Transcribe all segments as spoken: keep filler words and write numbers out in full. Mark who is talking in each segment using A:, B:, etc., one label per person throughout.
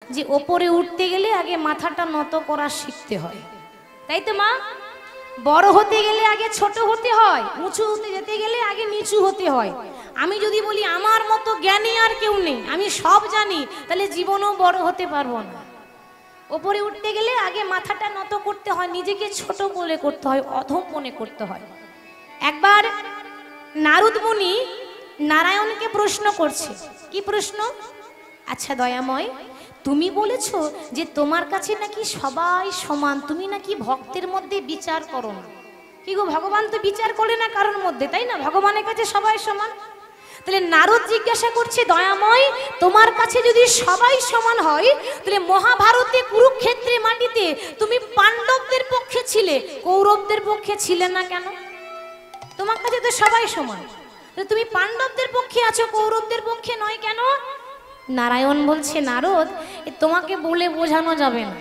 A: যে ওপরে উঠতে গেলে আগে মাথাটা নত করা শিখতে হয়, তাই তো মা? বড় হতে গেলে আগে ছোট হতে হয়, উঁচু হতে যেতে গেলে আগে নিচু হতে হয়। আমি যদি বলি আমার মতো জ্ঞানী আর কেউ নেই, আমি সব জানি, তাহলে জীবনও বড় হতে পারবো না। ওপরে উঠতে গেলে আগে মাথাটা নত করতে হয়, নিজেকে ছোট বলে করতে হয়, অধম মনে করতে হয়। একবার নারদ মুনি নারায়ণকে প্রশ্ন করছে। কি প্রশ্ন? আচ্ছা দয়াময়, তুমি বলেছো যে তোমার কাছে নাকি সবাই সমান, তুমি নাকি ভক্তের মধ্যে বিচার করো না। কি গো, ভগবান তো বিচার করে না কারোর মধ্যে, তাই না? ভগবানের কাছে সবাই সমান। তাহলে নারদ জিজ্ঞাসা করছে, দয়াময় তোমার কাছে যদি সবাই সমান হয়, তাহলে মহাভারতে কুরুক্ষেত্রে মাটিতে তুমি পাণ্ডবদের পক্ষে ছিলে, কৌরবদের পক্ষে ছিলে না কেন? তোমার কাছে তো সবাই সমান, তুমি পাণ্ডবদের পক্ষে আছো, কৌরবদের পক্ষে নয় কেন? নারায়ণ বলছে, নারদ তোমাকে বলে বোঝানো যাবে না,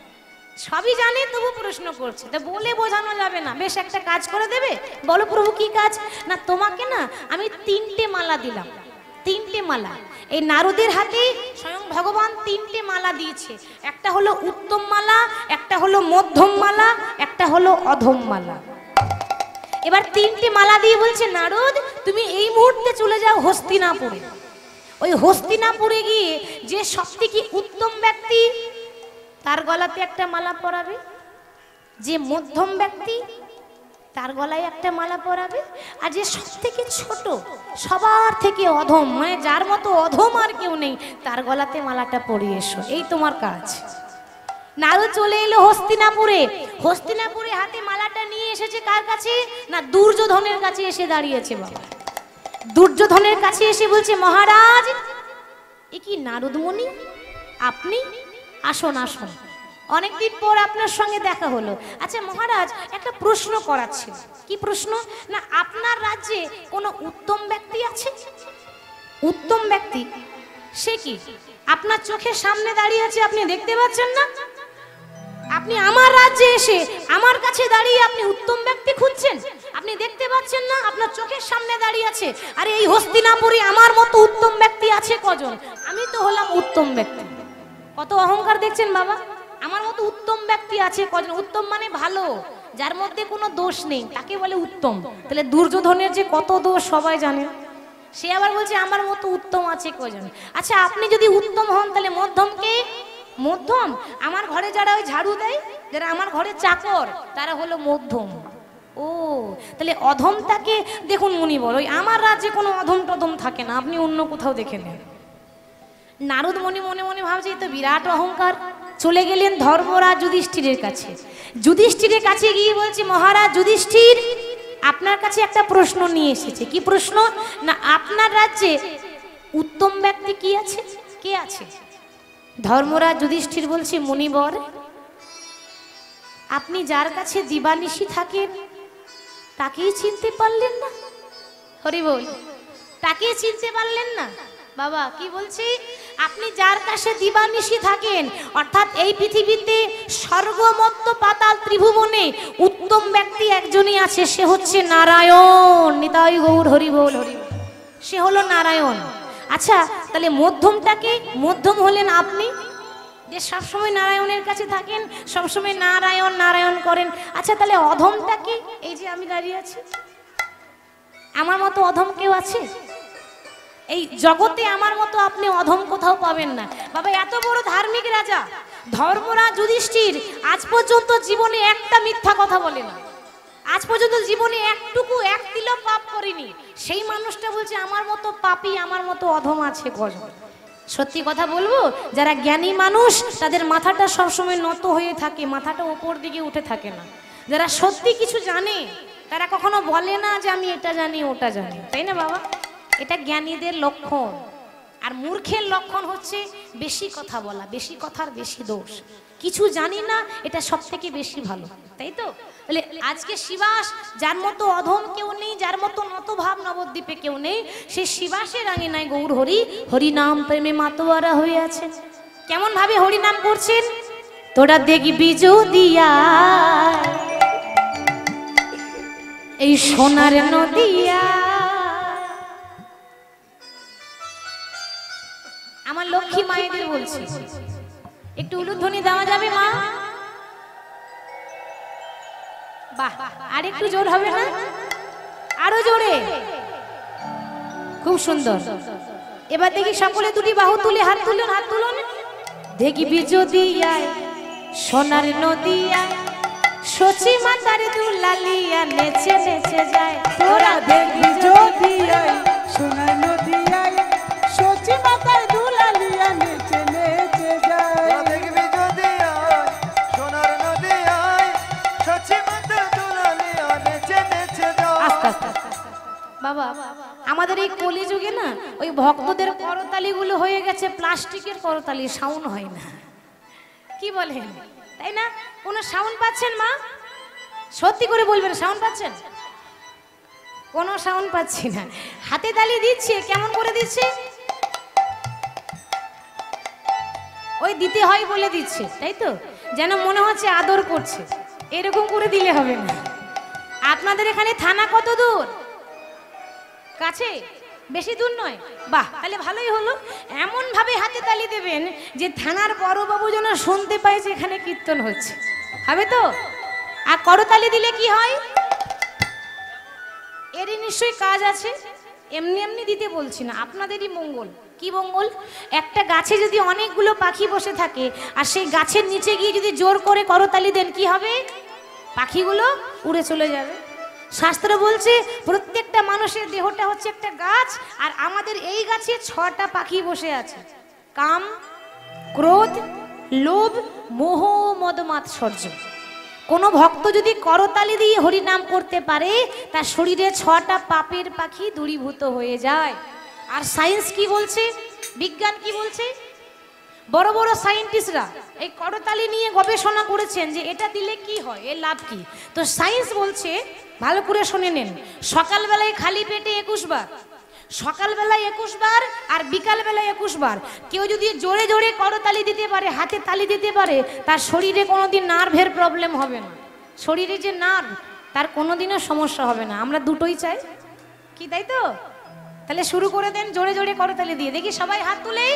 A: সবই জানে তবু প্রশ্ন করছে, তা বলে বোঝানো যাবে না। বেশ, একটা কাজ করে দেবে? বলো প্রভু কি কাজ? না তোমাকে না আমি তিনটে মালা দিলাম, তিনটে মালা। এই নারদের হাতে স্বয়ং ভগবান তিনটে মালা দিয়েছে, একটা হলো উত্তম মালা, একটা হলো মধ্যম মালা, একটা হলো অধম মালা। এবার তিনটে মালা দিয়ে বলছে, নারদ তুমি এই মুহূর্তে চলে যাও হস্তিনাপুরে। ওই হস্তিনাপুরে গিয়ে যে সবথেকে উত্তম ব্যক্তি তার গলাতে একটা মালা পরাবে, যে মধ্যম ব্যক্তি তার গলায় একটা মালা পরাবে, আর যে সব থেকে ছোট সবার থেকে অধম, মানে যার মতো অধম আর কেউ নেই, তার গলাতে মালাটা পরিয়ে এসো, এই তোমার কাজ। নারদ চলে এলো হস্তিনাপুরে। হস্তিনাপুরে হাতে মালাটা নিয়ে এসেছে কার কাছে? না দুর্যোধনের কাছে এসে দাঁড়িয়েছে। বাবা দুর্যোধনের কাছে এসে বলছে, মহারাজ এ কি নারদ মুনি আপনি? আসুন আসুন, অনেকদিন পর আপনার সঙ্গে দেখা হলো। আচ্ছা মহারাজ, একটা প্রশ্ন করার ছিল। কি প্রশ্ন? না আপনার রাজ্যে কোনো উত্তম ব্যক্তি আছে? উত্তম ব্যক্তি? সে কি আপনার চোখের সামনে দাঁড়িয়ে আছে, আপনি দেখতে পাচ্ছেন না? আপনি আমার রাজ্যে এসে আমার কাছে দাঁড়িয়ে আপনি উত্তম ব্যক্তি খুঁজছেন, আপনি দেখতে পাচ্ছেন না? আপনার চোখের সামনে দাঁড়িয়ে আছে। আরে এই হস্তিনাপুরে আমার মতো উত্তম ব্যক্তি আছে কজন? আমি তো হলাম উত্তম ব্যক্তি। কত অহংকার দেখছেন বাবা? আমার মতো উত্তম ব্যক্তি আছে কজন? উত্তম মানে ভালো, যার মধ্যে কোনো দোষ নেই, তাকে বলে উত্তম। তাহলে দুর্যোধনের যে কত দোষ সবাই জানে, সে আবার বলছে আমার মতো উত্তম আছে কজন? আচ্ছা আপনি যদি উত্তম হন, তাহলে মধ্যমকে? মধ্যম আমার ঘরে যারা ওই ঝাড়ু দেয়, যারা আমার ঘরে চাকর, তারা হলো মধ্যম। ও তাহলে অধমটাকে দেখুন মুনি বল, ওই আমার রাজ্যে কোনো অধম টধম থাকে না, আপনি অন্য কোথাও দেখে নেন। নারদ মুনি মনে মনে ভাবছে তো বিরাট অহংকার। চলে গেলেন ধর্মরাজ যুধিষ্ঠিরের কাছে। যুধিষ্ঠিরের কাছে গিয়ে বলছে, মহারাজ যুধিষ্ঠির আপনার কাছে একটা প্রশ্ন নিয়ে এসেছে। কি প্রশ্ন? না আপনার রাজ্যে উত্তম ব্যক্তি কি আছে, কে আছে? ধর্মরাজ যুধিষ্ঠির বলছে, মুনিবর আপনি যার কাছে দিবানিশি থাকেন তাকেই চিনতে পারলেন না? হরি বল, তাকেই চিনতে পারলেন না? বাবা কি বলছি, আপনি যার কাছে দিবানিশি থাকেন, অর্থাৎ এই পৃথিবীতে স্বর্গমত্ত পাতাল ত্রিভুবনে উত্তম ব্যক্তি একজনই আছে, সে হচ্ছে নারায়ণ। নিতাই গৌর হরি বল, হরি বল। সে হলো নারায়ণ। আচ্ছা তাহলে মধ্যমটাকে? মধ্যম হলেন আপনি, যে সবসময় নারায়ণের কাছে থাকেন, সবসময় নারায়ণ নারায়ণ করেন। আচ্ছা তাহলে অধমটাকে? এই যে আমি দাঁড়িয়ে আছি, আমার মতো অধম কেউ আছে? এই জগতে আমার মতো আপনি অধম কোথাও পাবেন না। বাবা এত বড় ধার্মিক রাজা ধর্মরাজ যুধিষ্ঠির আজ পর্যন্ত জীবনে একটা মিথ্যা কথা বলে না, আজ পর্যন্ত জীবনে একটুকু এক তিলক পাপ করেনি। সেই মানুষটা বলছে আমার মতো পাপী, আমার মতো অধম আছে কজন? সত্যি কথা বলবো, যারা জ্ঞানী মানুষ তাদের মাথাটা সবসময় নত হয়ে থাকে, মাথাটা ওপর দিকে উঠে থাকে না। যারা সত্যি কিছু জানে তারা কখনো বলে না যে আমি এটা জানি ওটা জানি, তাই না বাবা? এটা জ্ঞানীদের লক্ষণ। আর মূর্খের লক্ষণ হচ্ছে বেশি কথা বলা, বেশি কথার বেশি দোষ। কিছু জানি না এটা সব থেকে বেশি ভালো, তাই তো? তাহলে আজকে শিবাস যার মতো অধম কেউ নেই, যার মতো নতভাব নবদ্বীপে কেউ নেই, সে শিবাসের আঙিনায় গৌর হরি হরি নাম প্রেমে মাতোয়ারা হয়ে আছে। কেমন ভাবে হরি নাম করছেন? তোরা দেখবি যদিয়া এই সোনার নদিয়া। আমার লক্ষ্মী মায়েদের বলছি, একটু উলুধ্বনি দেওয়া যাবে মা? বাহ, আর একটু জোর হবে না? আরো জোরে, খুব সুন্দর। এবার দেখি সকলে দুটি বাহু তুলে হাত তুলুন, হাত তুলুন। দেখবি যদি আয় সোনার নদিয়া, সচি মাতার দুলালিয়া নেচে নেচে যায়।
B: তোরা দেখবি যদি আয় সোনার নদিয়ায়, সচি মাতার দুলালিয়া নেচে নেচে যায়।
C: তোরা দেখবি যদি আয় সোনার নদিয়ায়, সচি মাতার দুলালিয়া নেচে নেচে যায়।
A: আস্তে আস্তে বাবা, আমাদের এই কলিযুগে না ওই ভক্তদের করতালি গুলো হয়ে গেছে প্লাস্টিকের করতালি, সাউন্ড হয় না। কি বলেন, তাই না? কোনো সাউন্ড পাচ্ছেন মা? সত্যি করে বলবেন, সাউন্ড পাচ্ছেন? কোনো সাউন্ড পাচ্ছি না। হাতে তালি দিচ্ছে, কেমন করে দিচ্ছে? ওই দিতে হয় বলে দিচ্ছে, তাই তো? যেন মনে হচ্ছে আদর করছে। এরকম করে দিলে হবে না। আপনাদের এখানে থানা কত দূর? কাছে? বেশি দূর নয়? বাহ, তাহলে ভালোই হলো। এমন ভাবে হাতে তালি দেবেন যে থানার বড়বাবু যেন শুনতে পায় যে এখানে কীর্তন হচ্ছে, হবে তো? আর করতালি দিলে কি হয়? এরই নিশ্চয়ই কাজ আছে, এমনি এমনি দিতে বলছি না, আপনাদেরই মঙ্গল। কি মঙ্গল? একটা গাছে যদি অনেকগুলো পাখি বসে থাকে আর সেই গাছের নিচে গিয়ে যদি জোর করে করতালি দেন, কি হবে? পাখিগুলো উড়ে চলে যাবে। শাস্ত্র বলছে প্রত্যেকটা মানুষের দেহটা হচ্ছে একটা গাছ, আর আমাদের এই গাছে ছটা পাখি বসে আছে। কাম, ক্রোধ, লোভ, মোহ, মদ, মাৎসর্য। কোনো ভক্ত যদি করতালি দিয়ে হরি নাম করতে পারে, তার শরীরে ছটা পাপের পাখি দূরীভূত হয়ে যায়। আর সায়েন্স কি বলছে, বিজ্ঞান কি বলছে? বড় বড় সায়েন্টিস্টরা এই করতালি নিয়ে গবেষণা করেছেন যে এটা দিলে কি হয়, এর লাভ কি। তো সায়েন্স বলছে, ভালো করে শুনে নেন, সকালবেলায় খালি পেটে একুশ বার, সকালবেলায় একুশ বার আর বিকালবেলায় একুশ বার কেউ যদি জোরে জোরে করতালি দিতে পারে, হাতে তালি দিতে পারে, তার শরীরে কোনোদিন নার্ভের প্রবলেম হবে না। শরীরে যে নার্ভ, তার কোনোদিনও সমস্যা হবে না। আমরা দুটোই চাই, কি তাই তো? তাহলে শুরু করে দেন জোরে জোরে করতালি দিয়ে, দেখি সবাই হাত তুলে।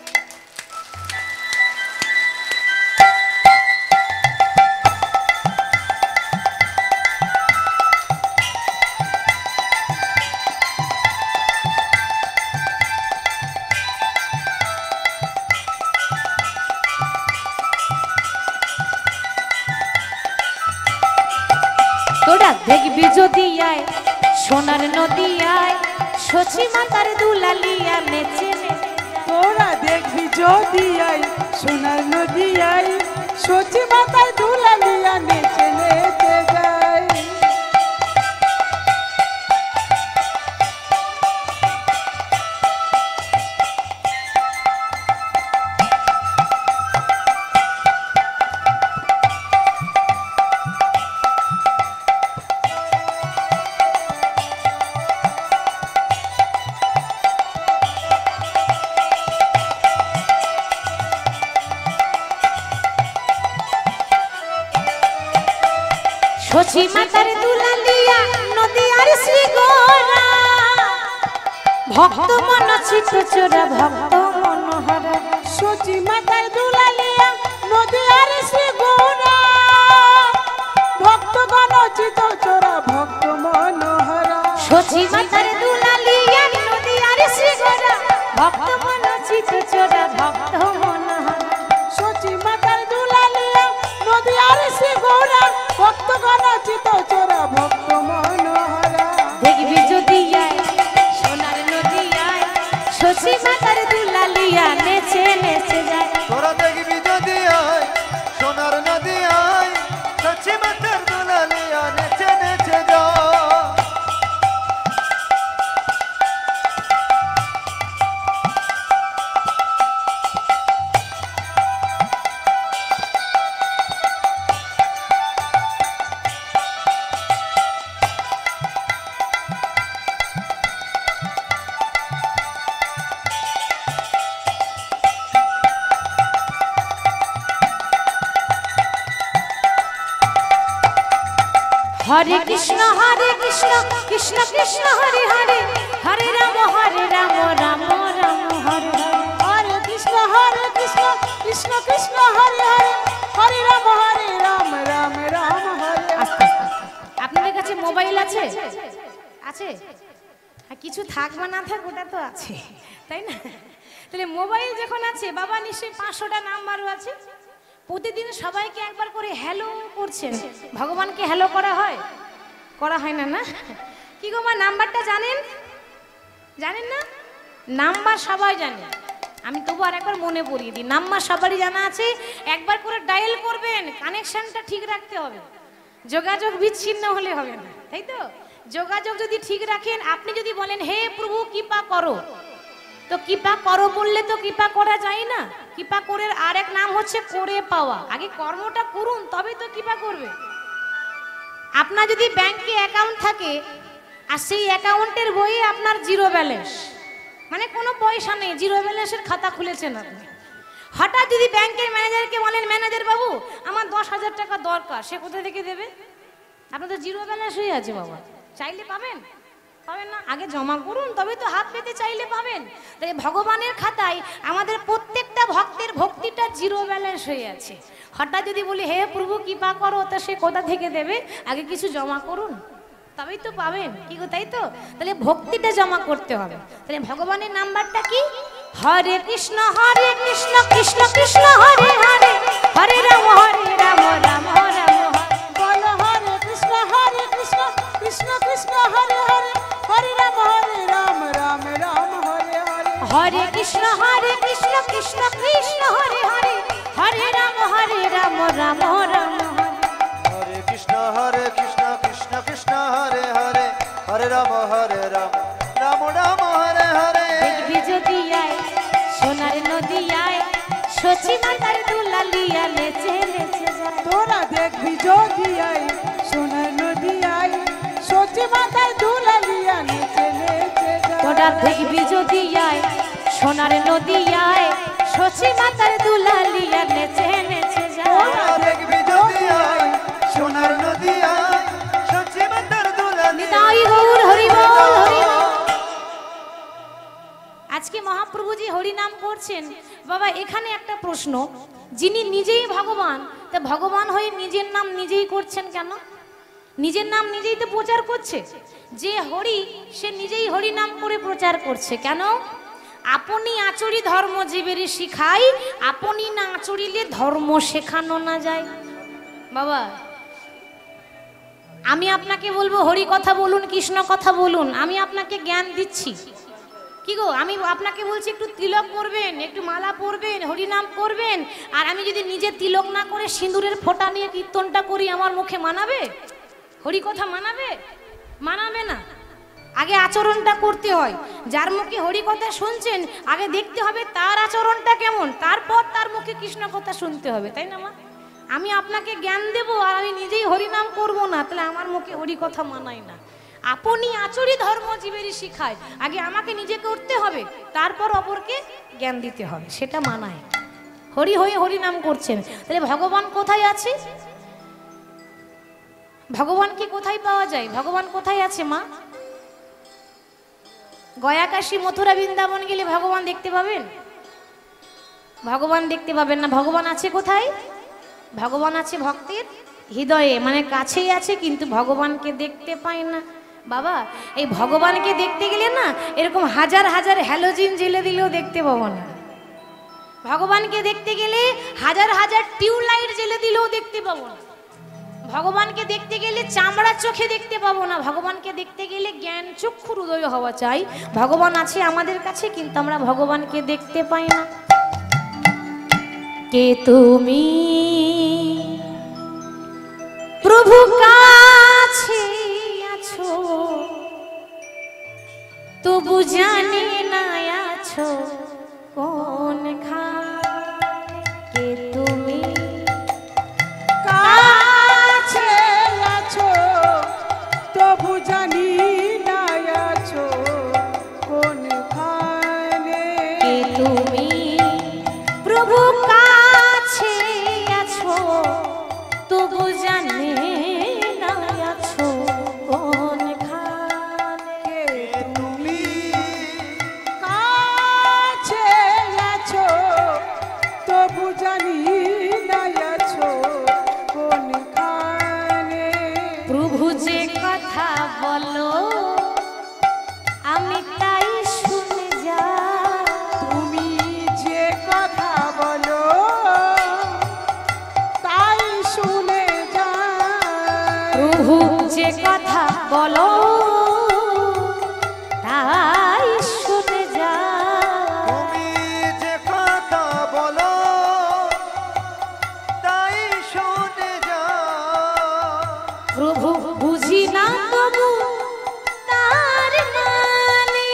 A: তোরা দেখবি যদি আয় সোনার নদিয়ায়, সচি মাতার দুলালিয়া নেচে নেচে।
B: তোরা দেখবি যদি আয় সোনার নদিয়ায়, সচি মাতার দুলালিয়া নেচে নেচে যায়।
A: সচি মাতার দুলালিয়া নদিয়ার শ্রীগোরা, ভক্ত মন চিত্ত চোরা, ভক্ত মনোহরা।
B: সচি মাতার দুলালিয়া নদিয়ার শ্রীগোরা, ভক্তগণ চিত চোরা, ভক্ত মনোহরা।
A: সচি মাতার দুলালিয়া নদিয়ার শ্রীগোরা, ভক্ত মন চিত্ত চোরা, ভক্ত মনোহরা।
B: সচি মাতার দুলালিয়া নদিয়ার শ্রীগোরা, ভক্তগণ চিত চোরা, ভক্ত মনোহরা।
A: দেখবি যদি আয় সোনার নদিয়ায়, সচি মাতার দুলালিয়া নেচে নেচে যায়।
C: তোরা দেখবি যদি আয় সোনার নদিয়ায়, সচি মাতার দুলালিয়া নেচে নেচে যায়।
A: হরে কৃষ্ণ হরে কৃষ্ণ কৃষ্ণ কৃষ্ণ হরে হরে, হরে রাম হরে রাম রাম রাম হরে হরে।
B: হরে কৃষ্ণ হরে কৃষ্ণ কৃষ্ণ কৃষ্ণ
A: আছে আছে আর কিছু থাক বা না থাক ওটা তো আছে, তাই না? তাহলে মোবাইল যখন আছে, বাবা নিশ্চয়ই পাঁচশোটা নাম্বারও আছে। প্রতিদিন সবাইকে একবার করে হ্যালো করছেন, ভগবানকে হ্যালো করা হয়? করা হয় না, না? কি গো মা, নাম্বারটা জানেন? জানেন না? নাম্বার সবাই জানে, আমি তবু আর একবার মনে পড়িয়ে দিই, নাম্বার সবারই জানা আছে। একবার করে ডায়াল করবেন, কানেকশনটা ঠিক রাখতে হবে, যোগাযোগ বিচ্ছিন্ন হলে হবে না, তাই তো? যোগাযোগ যদি ঠিক রাখেন, আপনি যদি বলেন হে প্রভু কৃপা করো, তো কৃপা করো বললে তো কৃপা করা যায় না। কৃপা করে আরেক নাম হচ্ছে করে পাওয়া। আগে কর্মটা করুন, তবে তো কৃপা করবে। আপনার যদি ব্যাংকে অ্যাকাউন্ট থাকে আর সেই অ্যাকাউন্টের বইয়ে আপনার জিরো ব্যালেন্স, মানে কোনো পয়সা নেই, জিরো ব্যালেন্সের খাতা খুলেছেন আপনি, হঠাৎ যদি ব্যাংকের ম্যানেজারকে বলেন ম্যানেজার বাবু আমার দশ হাজার টাকা দরকার, সে কোথা থেকে দেবে? আপনার তো জিরো ব্যালেন্স হয়ে আছে বাবা, চাইলে পাবেন? পাবেন না। আগে জমা করুন, তবে তো হাত পেতে চাইলে পাবেন। তাই ভগবানের খাতায় আমাদের প্রত্যেকটা ভক্তের ভক্তিটা জিরো ব্যালেন্স হয়ে আছে। হঠাৎ যদি বলি হে প্রভু কৃপা করো, তা সে কোথা থেকে দেবে? আগে কিছু জমা করুন, তবেই তো পাবেন, কি গো, তাই তো? তাহলে ভক্তিটা জমা করতে হবে। তাহলে ভগবানের নাম্বারটা কি? হরে কৃষ্ণ হরে কৃষ্ণ কৃষ্ণ কৃষ্ণ হরে হরে, হরে রাম হরে রাম রাম রাম
B: বলো হরে কৃষ্ণ হরে কৃষ্ণ কৃষ্ণ কৃষ্ণ হরে হরে, হরে রাম হরে রাম রাম রাম হরে হরে।
A: হরে কৃষ্ণ হরে কৃষ্ণ কৃষ্ণ কৃষ্ণ হরে হরে, হরে রাম হরে রাম রাম রাম
C: হরে কৃষ্ণ হরে কৃষ্ণ কৃষ্ণ কৃষ্ণ হরে হরে, হরে রাম হরে রাম রাম রাম হরে হরে।
A: দেখবি যদি আয় সোনার নদিয়ায়, সচি মাতার দুলালিয়া নেচে নেচে যায়।
B: তোরা দেখবি যদি আই সোনার নদী আই, সচি মাথায় দুলালিয়া নেচে নেচে যায়।
A: তোরা দেখবি যদি আয় সোনার নদিয়ায়, সচি মাতার দুলালিয়া নেচে নেচে যায়।
C: তোরা দেখবি যদি আয় সোনার নদী আয়, সচি মাতার দুলালিয়া।
A: নিতাই গৌর হরি বল হরি বল। আজকে মহাপ্রভুজি হরি নাম করছেন। বাবা এখানে একটা প্রশ্ন, যিনি নিজেই ভগবান, তা ভগবান হয়ে নিজের নাম নিজেই করছেন কেন? নিজের নাম নিজেই তো প্রচার করছে। যে হরি সে নিজেই হরি নাম করে প্রচার করছে কেন? আপনি আচরি ধর্ম জীবের শিখাই, আপনি না আচরিলে ধর্ম শেখানো না যায়। বাবা আমি আপনাকে বলবো হরি কথা বলুন, কৃষ্ণ কথা বলুন, আমি আপনাকে জ্ঞান দিচ্ছি, কি গো? আমি আপনাকে বলছি একটু তিলক করবেন, একটু মালা পরবেন, হরিনাম করবেন, আর আমি যদি নিজে তিলক না করে সিঁদুরের ফোঁটা নিয়ে কীর্তনটা করি, আমার মুখে মানাবে? হরি কথা মানাবে? মানাবে না। আগে আচরণটা করতে হয়। যার মুখে হরি কথা শুনছেন, আগে দেখতে হবে তার আচরণটা কেমন, তারপর তার মুখে কৃষ্ণ কথা শুনতে হবে, তাই না মা? আমি আপনাকে জ্ঞান দেব আর আমি নিজেই হরিনাম করব না, তাহলে আমার মুখে হরি কথা মানায় না। আপনি আচরি ধর্ম জীবেরই শিখায়, আগে আমাকে নিজে করতে হবে, তারপর অপরকে জ্ঞান দিতে হবে, সেটা মানায়। হরি হয়ে হরি নাম করছেন, তাহলে ভগবান কোথায় আছে? ভগবানকে কোথায় পাওয়া যায়? ভগবান কোথায় আছে মা? গয়া কাশী মথুরা বৃন্দাবন গেলে ভগবান দেখতে পাবেন? ভগবান দেখতে পাবেন না। ভগবান আছে কোথায়? ভগবান আছে ভক্তের হৃদয়ে, মানে কাছেই আছে, কিন্তু ভগবানকে দেখতে পায় না। বাবা এই ভগবানকে দেখতে গেলে না এরকম হাজার হাজার হ্যালোজিন জেলে দিলেও দেখতে পাবো না। ভগবানকে দেখতে গেলে হাজার হাজার টিউবলাইট জেলে দিলেও দেখতে পাবো না। ভগবানকে দেখতে গেলে চামড়ার চোখে দেখতে পাবো না। ভগবানকে দেখতে গেলে জ্ঞান চক্ষুর উদয় হওয়া চাই। ভগবান আছে আমাদের কাছে, কিন্তু আমরা ভগবানকে দেখতে পাই না। কে তুমি প্রভু কাছে আছো, তবু জানি না আছো কোন খানে। কে তুমি
B: কাছে আছো, তবু জানি না আছো কোনখানে।
A: কে তুমি প্রভু কাছে আছো, তবু জানি না আছো কোন খানে।
B: কে তুমি কাছে আছো,
A: বলো তাই শুনে যা।
C: তুমি যে কথা বলো তাই শুনে যা।
A: প্রভু বুঝি না তবু তার মানে,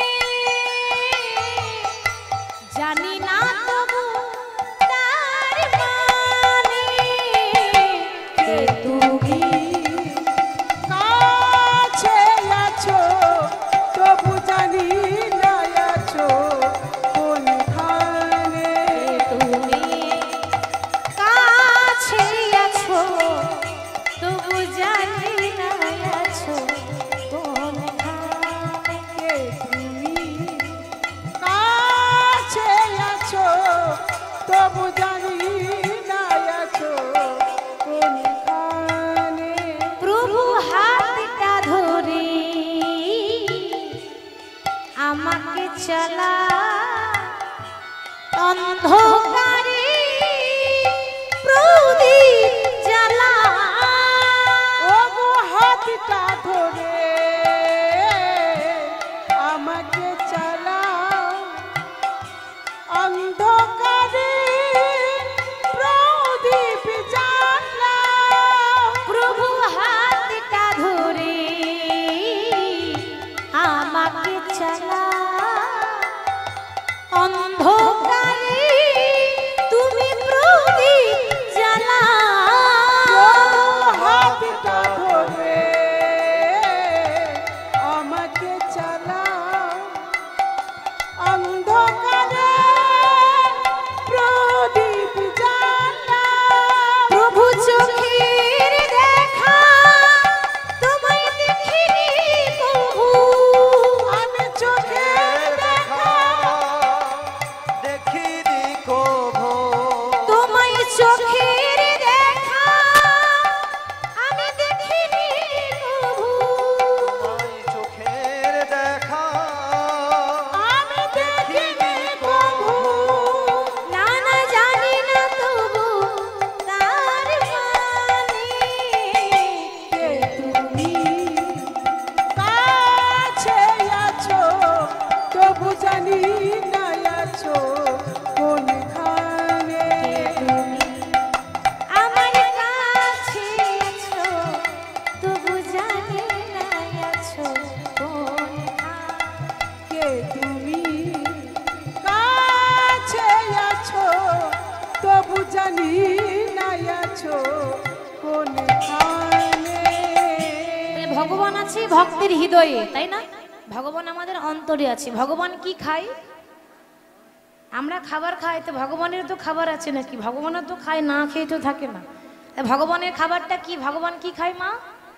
A: জানি না তবু তার মানে, কে তুমি
B: কাছে আছো তবু জানি না আছো কোনখানে।
A: তুমি কাছে আছো তবু জানি না আছো কোনখানে।
B: কে তুমি কাছে আছো তবু জানি না আছো কোনখানে।
A: প্রভু হাতটা ধরে আমাকে চালা অন্ধকারে প্রদীপ জ্বালা।
B: ওগো হাতটা ধরে আমাকে চালাও অন্ধকারে প্রদীপ জ্বালাও।
A: প্রভু হাতটা ধরে আমাকে চালা অন্ধকারে তুমি প্রদীপ জ্বালা।
B: হাতটা ধরে আমাকে চালাও অন্ধকারে প্রদীপ জ্বালাও।
A: প্রভু চোখের দেখা তোমায় দেখিনি প্রভু,
B: আমি চোখে দেখা
C: দেখিনি কভু।
A: তোমায় চোখের দেখা আমি দেখিনি প্রভু।
C: তোমায় চোখের দেখা
B: আমি দেখিনি কভু।
A: না না জানি না তবু তার মানে,
B: কে তুমি কাছে আছো তবু জানি না আছো কোনখানে।
A: তুমি আমার কাছে আছো তবু জানি না আছো কোনখানে।
B: কে তুমি কাছে আছো তবু জানি না আছো কোনখানে।
A: ভগবান আছে ভক্তের হৃদয়ে, তাই না? ভগবান আমাদের অন্তরে আছে। ভগবান কি খায়? আমরা খাবার খাই, তো ভগবানের তো খাবার আছে নাকি? ভগবানের তো খায়, না খেয়ে তো থাকে না। তা ভগবানের খাবারটা কি? ভগবান কি খায় মা?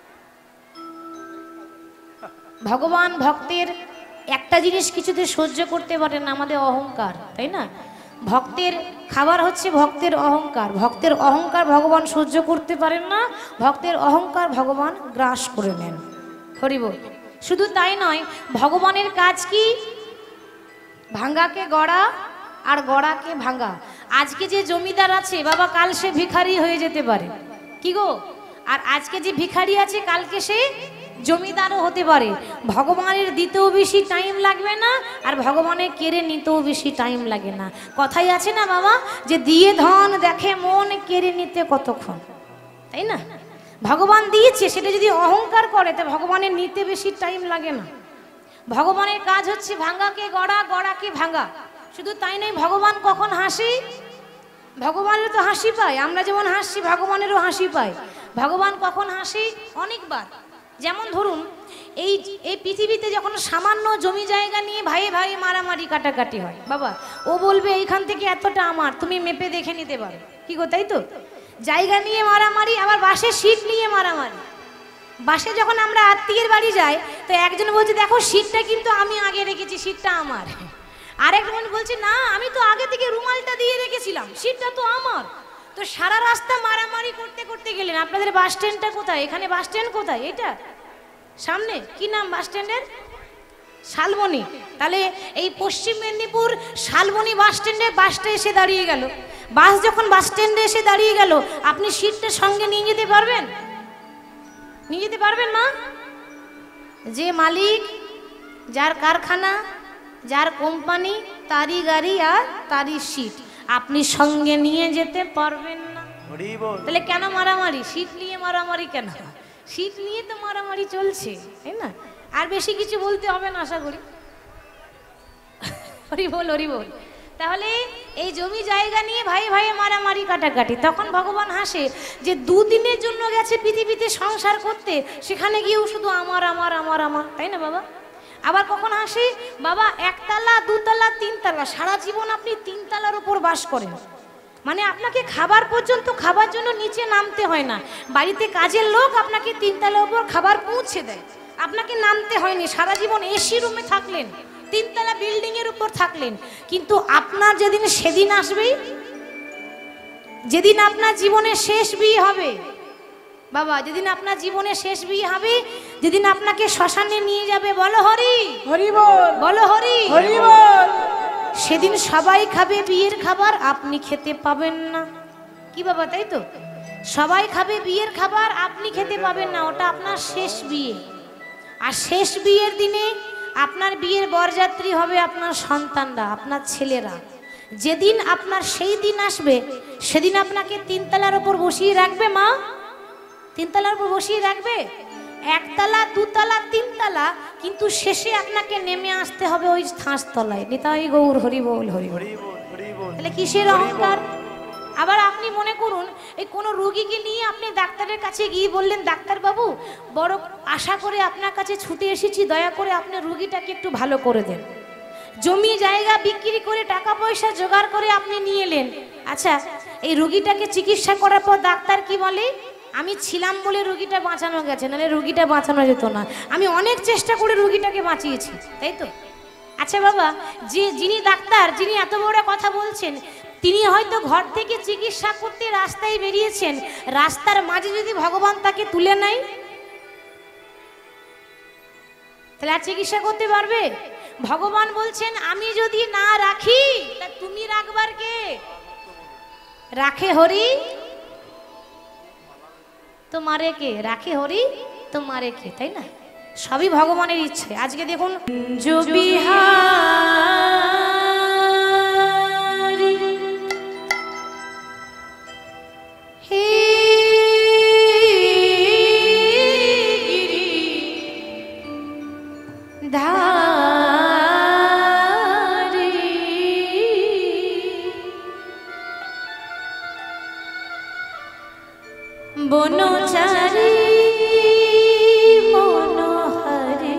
A: ভগবান ভক্তের একটা জিনিস কিছুতে সহ্য করতে পারে না, আমাদের অহংকার, তাই না? ভক্তের খাবার হচ্ছে ভক্তের অহংকার। ভক্তের অহংকার ভগবান সহ্য করতে পারেন না, ভক্তের অহংকার ভগবান গ্রাস করে নেন। হরি বল। শুধু তাই নয়, ভগবানের কাজ কি? ভাঙ্গাকে গড়া আর গড়াকে ভাঙ্গা। আজকে যে জমিদার আছে বাবা, কাল সে ভিখারি হয়ে যেতে পারে, কি গো? আর আজকে যে ভিখারি আছে কালকে সে জমিদারও হতে পারে। ভগবানের দিতেও বেশি টাইম লাগবে না, আর ভগবানের কেড়ে নিতেও বেশি টাইম লাগে না। কথাই আছে না বাবা, যে দিয়ে ধন দেখে মন, কেড়ে নিতে কতক্ষণ, তাই না? ভগবান দিয়েছে, সেটা যদি অহংকার করে তো ভগবানের নিতে বেশি টাইম লাগে না। ভগবানের কাজ হচ্ছে ভাঙ্গাকে গড়া, গড়াকে ভাঙ্গা। শুধু তাই নয়, ভগবান কখন হাসি? ভগবানের তো হাসি পায়, আমরা যেমন হাসি ভগবানেরও হাসি পায়। ভগবান কখন হাসি? অনেকবার। যেমন ধরুন, এই এই পৃথিবীতে যখন সামান্য জমি জায়গা নিয়ে ভাইয়ে ভাই মারামারি কাটাকাটি হয়, বাবা ও বলবে এইখান থেকে এতটা আমার, তুমি মেপে দেখে নিতে পারো, কি গো, তাই তো? জায়গা নিয়ে মারামারি, আবার বাসের সিট নিয়ে মারামারি। বাসে যখন আমরা আত্মীয়ের বাড়ি যাই, তো একজন বলছে দেখো সিটটা কিন্তু আমি আগে রেখেছি, সিটটা আমার। আরেকজন বলছে না, আমি তো আগে থেকে রুমালটা দিয়ে রেখেছিলাম, সিটটা তো আমার। তো সারা রাস্তা মারামারি করতে করতে গেলেন। আপনাদের বাস স্ট্যান্ডটা কোথায়? এখানে বাস স্ট্যান্ড কোথায়? এটা সামনে কি নাম বাস স্ট্যান্ডের? শালবনী। তাহলে এই পশ্চিম মেদিনীপুর শালবনী বাস স্ট্যান্ডে বাসটা এসে দাঁড়িয়ে গেল। বাস যখন বাস স্ট্যান্ডে এসে দাঁড়িয়ে গেল, আপনি সিটটা সঙ্গে নিয়ে যেতে পারবেন? নিয়ে যেতে পারবেন না? যে মালিক, যার কারখানা, যার কোম্পানি, তারই গাড়ি আর তারই সিট, আপনি সঙ্গে নিয়ে যেতে পারবেন না।
C: হরি বল।
A: তাহলে কেন মারামারি? সিট নিয়ে মারামারি কেন? সিট নিয়ে তো মারামারি চলছে, তাই না? আর বেশি কিছু বলতে হবে না আশা করি। হরি বল, হরি বল। তাহলে এই জমি জায়গা নিয়ে ভাই ভাই মারামারি কাটাকাটি, তখন ভগবান হাসে যে দুদিনের জন্য গেছে পৃথিবীতে সংসার করতে, সেখানে গিয়েও শুধু আমার আমার আমার আমার, তাই না বাবা? আবার কখন হাসে, বাবা একতলা দুতলা তিনতলা, সারা জীবন আপনি তিনতলার উপর বাস করেন, মানে আপনাকে খাবার পর্যন্ত খাবার জন্য নিচে নামতে হয় না। বাড়িতে কাজের লোক আপনাকে তিনতলার উপর খাবার পৌঁছে দেয়, আপনাকে নামতে হয়নি। সারা জীবন এসি রুমে থাকলেন, তিনতলা বিল্ডিং এর উপর থাকলেন, কিন্তু আপনার যেদিন সেদিন আসবে, যেদিন আপনার জীবনের শেষ বিয়ে হবে বাবা, যেদিন আপনার জীবনের শেষ বিয়ে হবে, যেদিন আপনাকে শ্মশানে নিয়ে যাবে, বলো হরি
B: হরি বল,
A: বলো হরি
B: হরি বল।
A: সেদিন সবাই খাবে বিয়ের খাবার, আপনি খেতে পাবেন না। কি বাবা, তাই তো? সবাই খাবে বিয়ের খাবার, আপনি খেতে পাবেন না, ওটা আপনার শেষ বিয়ে। আর শেষ বিয়ের দিনে আপনার বিয়ের বরযাত্রী হবে আপনার সন্তানরা, আপনার ছেলেরা। যেদিন আপনার সেই দিন আসবে, সেদিন আপনাকে তিনতলার উপর বসিয়ে রাখবে মা, তিনতলার উপর বসিয়ে রাখবে, একতলা দুতলা তিনতলা, কিন্তু শেষে আপনাকে নেমে আসতে হবে ওই ঠাঁসতলায়। নিতাই গৌর হরি বল, হরি বল। তাহলে কিসের অহংকার? আবার আপনি মনে করুন, এই কোনো রোগীকে নিয়ে আপনি ডাক্তারের কাছে গিয়ে বললেন, ডাক্তারবাবু বড় আশা করে আপনার কাছে ছুটে এসেছি, দয়া করে আপনি রোগীটাকে একটু ভালো করে দেন। জমি জায়গা বিক্রি করে টাকা পয়সা জোগাড় করে আপনি নিয়ে এলেন। আচ্ছা, এই রোগীটাকে চিকিৎসা করার পর ডাক্তার কি বলে? আমি ছিলাম বলে রোগীটা বাঁচানো গেছে, নাহলে রোগীটা বাঁচানো যেত না, আমি অনেক চেষ্টা করে রোগীটাকে বাঁচিয়েছি, তাই তো? আচ্ছা বাবা, যে যিনি ডাক্তার, যিনি এত বড় কথা বলছেন, তিনি হয়তো ঘর থেকে চিকিৎসা করতে রাস্তায় বেরিয়েছেন, রাস্তার মাঝে যদি ভগবান তাকে তুলে নেয়, তাহলে আর চিকিৎসা করতে পারবে? ভগবান বলছেন, আমি যদি না রাখি তা তুমি রাখবার কে? রাখে হরি তোমারে কে? রাখে হরি তোমারে কে? তাই না? সবই ভগবানের ইচ্ছে। আজকে দেখুন, বিহারী হে ধারী বনচারী মনোহরে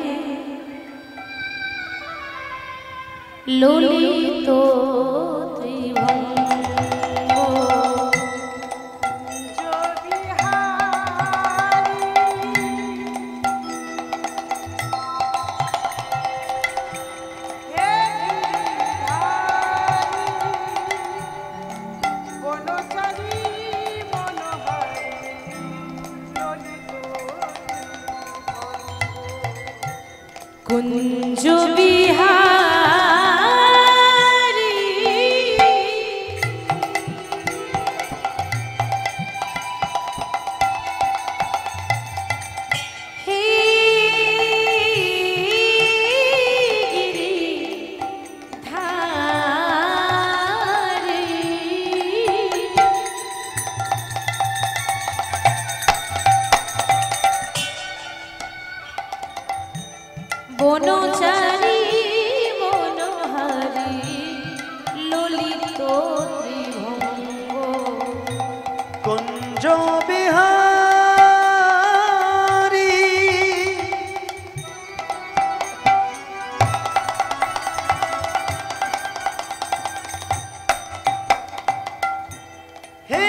A: ললিত কুঞ্জ বিহারী হে গিরিধারী বনচারী মনোহরি ললিত ত্রিভঙ্গ
C: কুঞ্জ বিহারী হে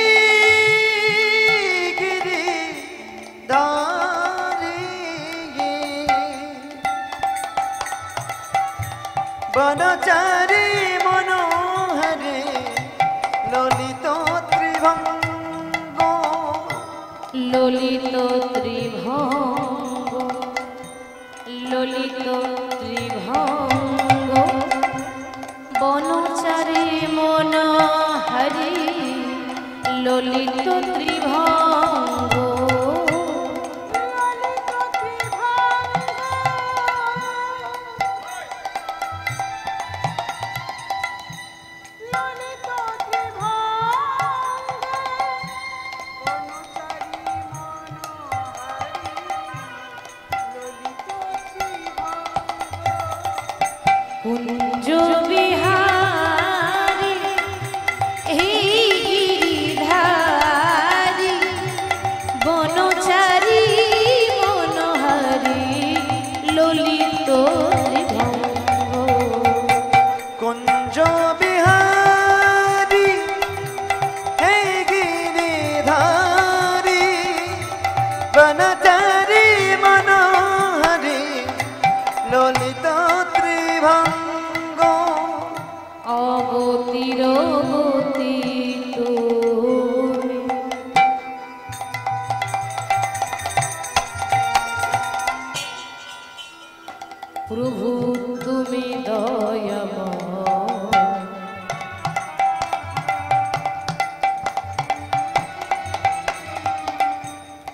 C: গিরিধারী বনচারী মনোহরে ললিত ত্রিভঙ্গ
A: ললিত ত্রিভঙ্গ ললিত ত্রিভঙ্গ বনচারী মনোহরি ললিত ত্রিভঙ্গ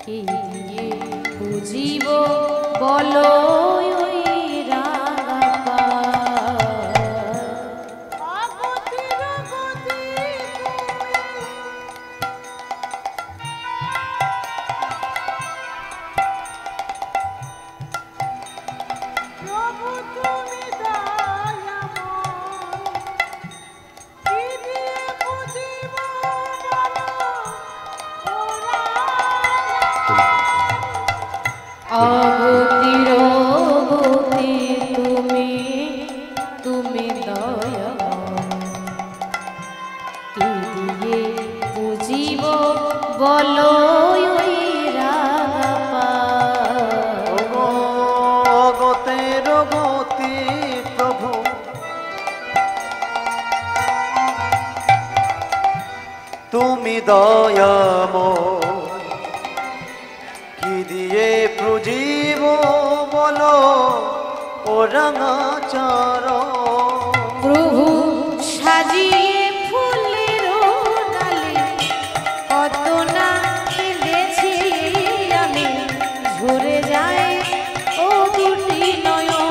A: কি দিয়ে বুঝিব বলো ওই রাঙা
B: অগতির গতি প্রভু তুমি দয়াময় কি দিয়ে বুঝিব বলো ওরা
A: অগতির গতি তুমি তুমি দয়াময় কি দিয়ে বুঝিব বলো ওই রাঙা
C: গতের গতি প্রভু তুমি দয়াময় কি দিয়ে প্রজীব বলো ও রাঙাচর
A: প্রভু সাজিয়ে ফুলের ডালে কত না কেঁদেছি আমি ঝরে যায় ও দুটি নয়ন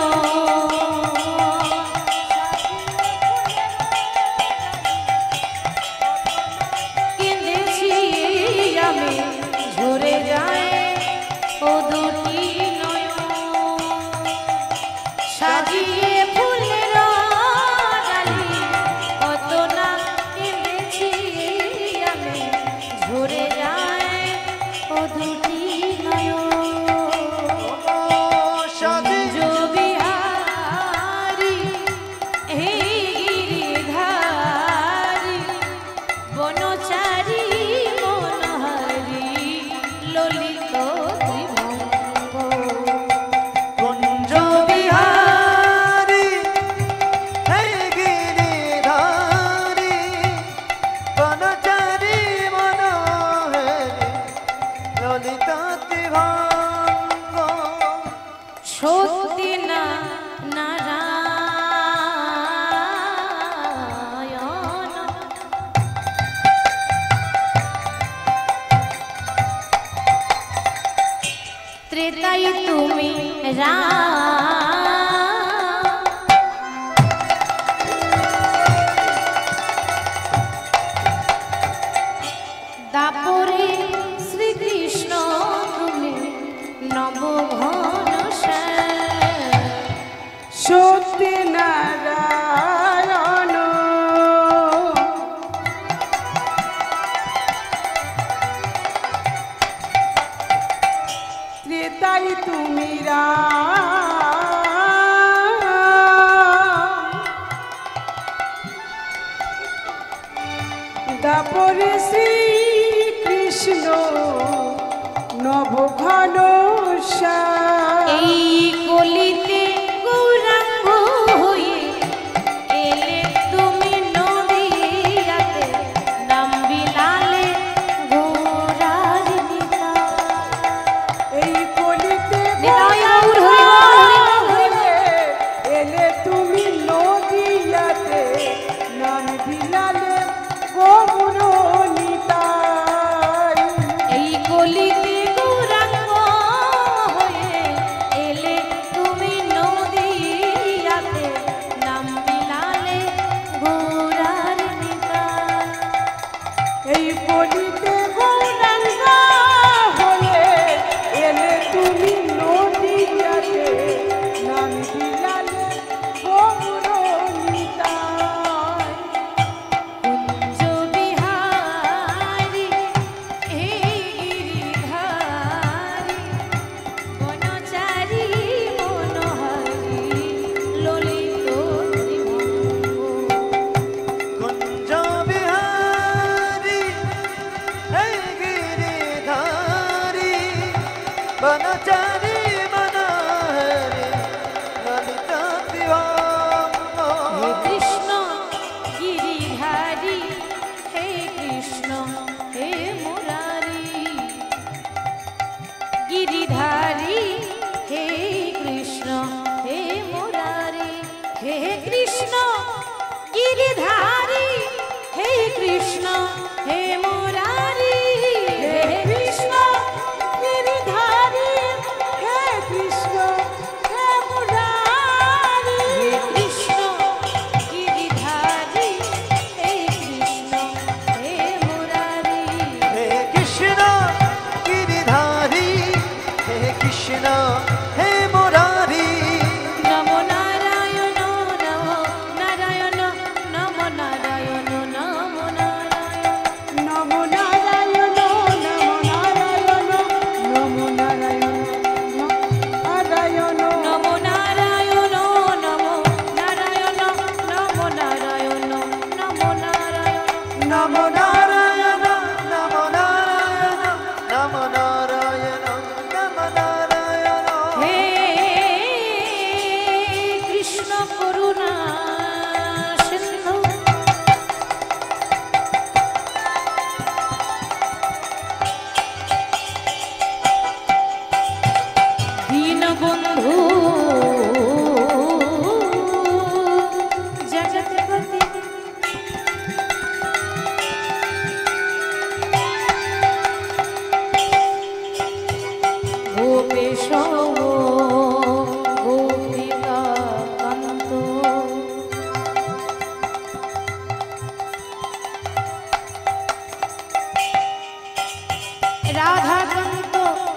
A: কেঁদেছি আমি ঝরে যায় ও দুটি নয়ন সাজিয়ে ফুলের ডালি কত না কেঁদেছি আমি ঝরে যায় ও দুটি নয়ন
C: সাজি
A: বিহারি হে গিরিধারি বনচারী মনোহারি ললিত ত্রিভঙ্গ
C: কুঞ্জ বিহারী হে গিরিধারী বনচারী মনোহরি ললিতা ত্রিভঙ্গ
A: সত্যি না নারায়ণ ত্রেতাই তুমি রাম দাপরে শ্রীকৃষ্ণ তুমি নবঘন
B: সত্যি নারায়ণ ত্রেতাই তুমি রাম দাপরে শ্রীকৃষ্ণ নবঘন
A: এই কলিতে গৌরাঙ্গ হয়ে এলে তুমি নদিয়াতে নাম বিলালে গৌরার নিতা
B: এই কলিতে
A: নিতাই গৌর হরি বল, হরি বল, হরি বল।
B: এলে তুমি নদিয়াতে নাম বিলালে গৌর নিতাই
A: এই কলিতে গৌরাঙ্গ হয়ে এলে তুমি নদিয়াতে নাম বিলালে গৌরার নিতা
B: এই কলিতে গৌরাঙ্গ হয়ে এলে তুমি নদিয়াতে নাম বিলালে গৌর নিতাই
A: কুঞ্জ বিহারি হে গিরিধারি বনচারী মনোহারি ললিত ত্রিভঙ্গ
C: কুঞ্জ বিহারী হে গিরিধারী বনচারী মনোহরি ললিতা ত্রিভঙ্গ
A: হে কৃষ্ণ গিরিধারী হে কৃষ্ণ হে মুরারি গিরিধারী হে কৃষ্ণ হে মুরারি হে কৃষ্ণ গিরিধারী হে কৃষ্ণ হে মুরারি হে কৃষ্ণ
C: কৃষ্ণ হে মুরারি
A: নমো নারায়ণ নমো নারায়ণ নমো নারায়ণ নমো নারায়ণ
B: নমো নারায়ণ নমো নারায়ণ নমো নারায়ণ নারায়ণ
A: নমো নারায়ণ নমো নারায়ণ নমো নারায়ণ নমো নারায়ণ
C: নমো নারায়ণ নমো নারায়ণ নমো নারায়ণ নমো নারায়ণ
A: হে কৃষ্ণ করুণা সিন্ধু দীনবন্ধু জগৎপতি গোপেশ গোপিকা কান্ত রাধাকান্ত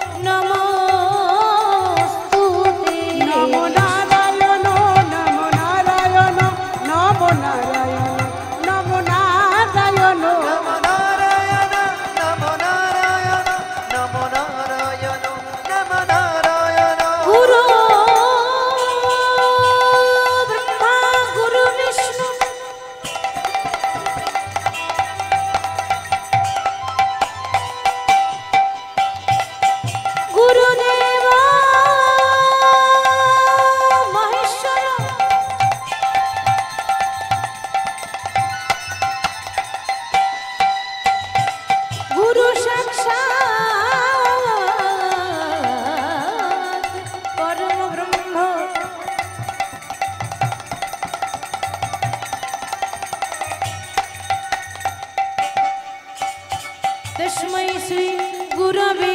A: নমস্তুতে
B: নমো নারায়ণ নমো নারায়ণ নমো নারায়ণ নমো নারায়ণ
C: নমো নারায়ণ নমো নারায়ণ নমো নারায়ণ নমো নারায়ণ
A: গুরু ব্রহ্মা গুরু বিষ্ণু গুরুদেব মহেশ্বর গুরু সাক্ষাৎ পরম ব্রহ্ম তস্मै শ্রী গুরবে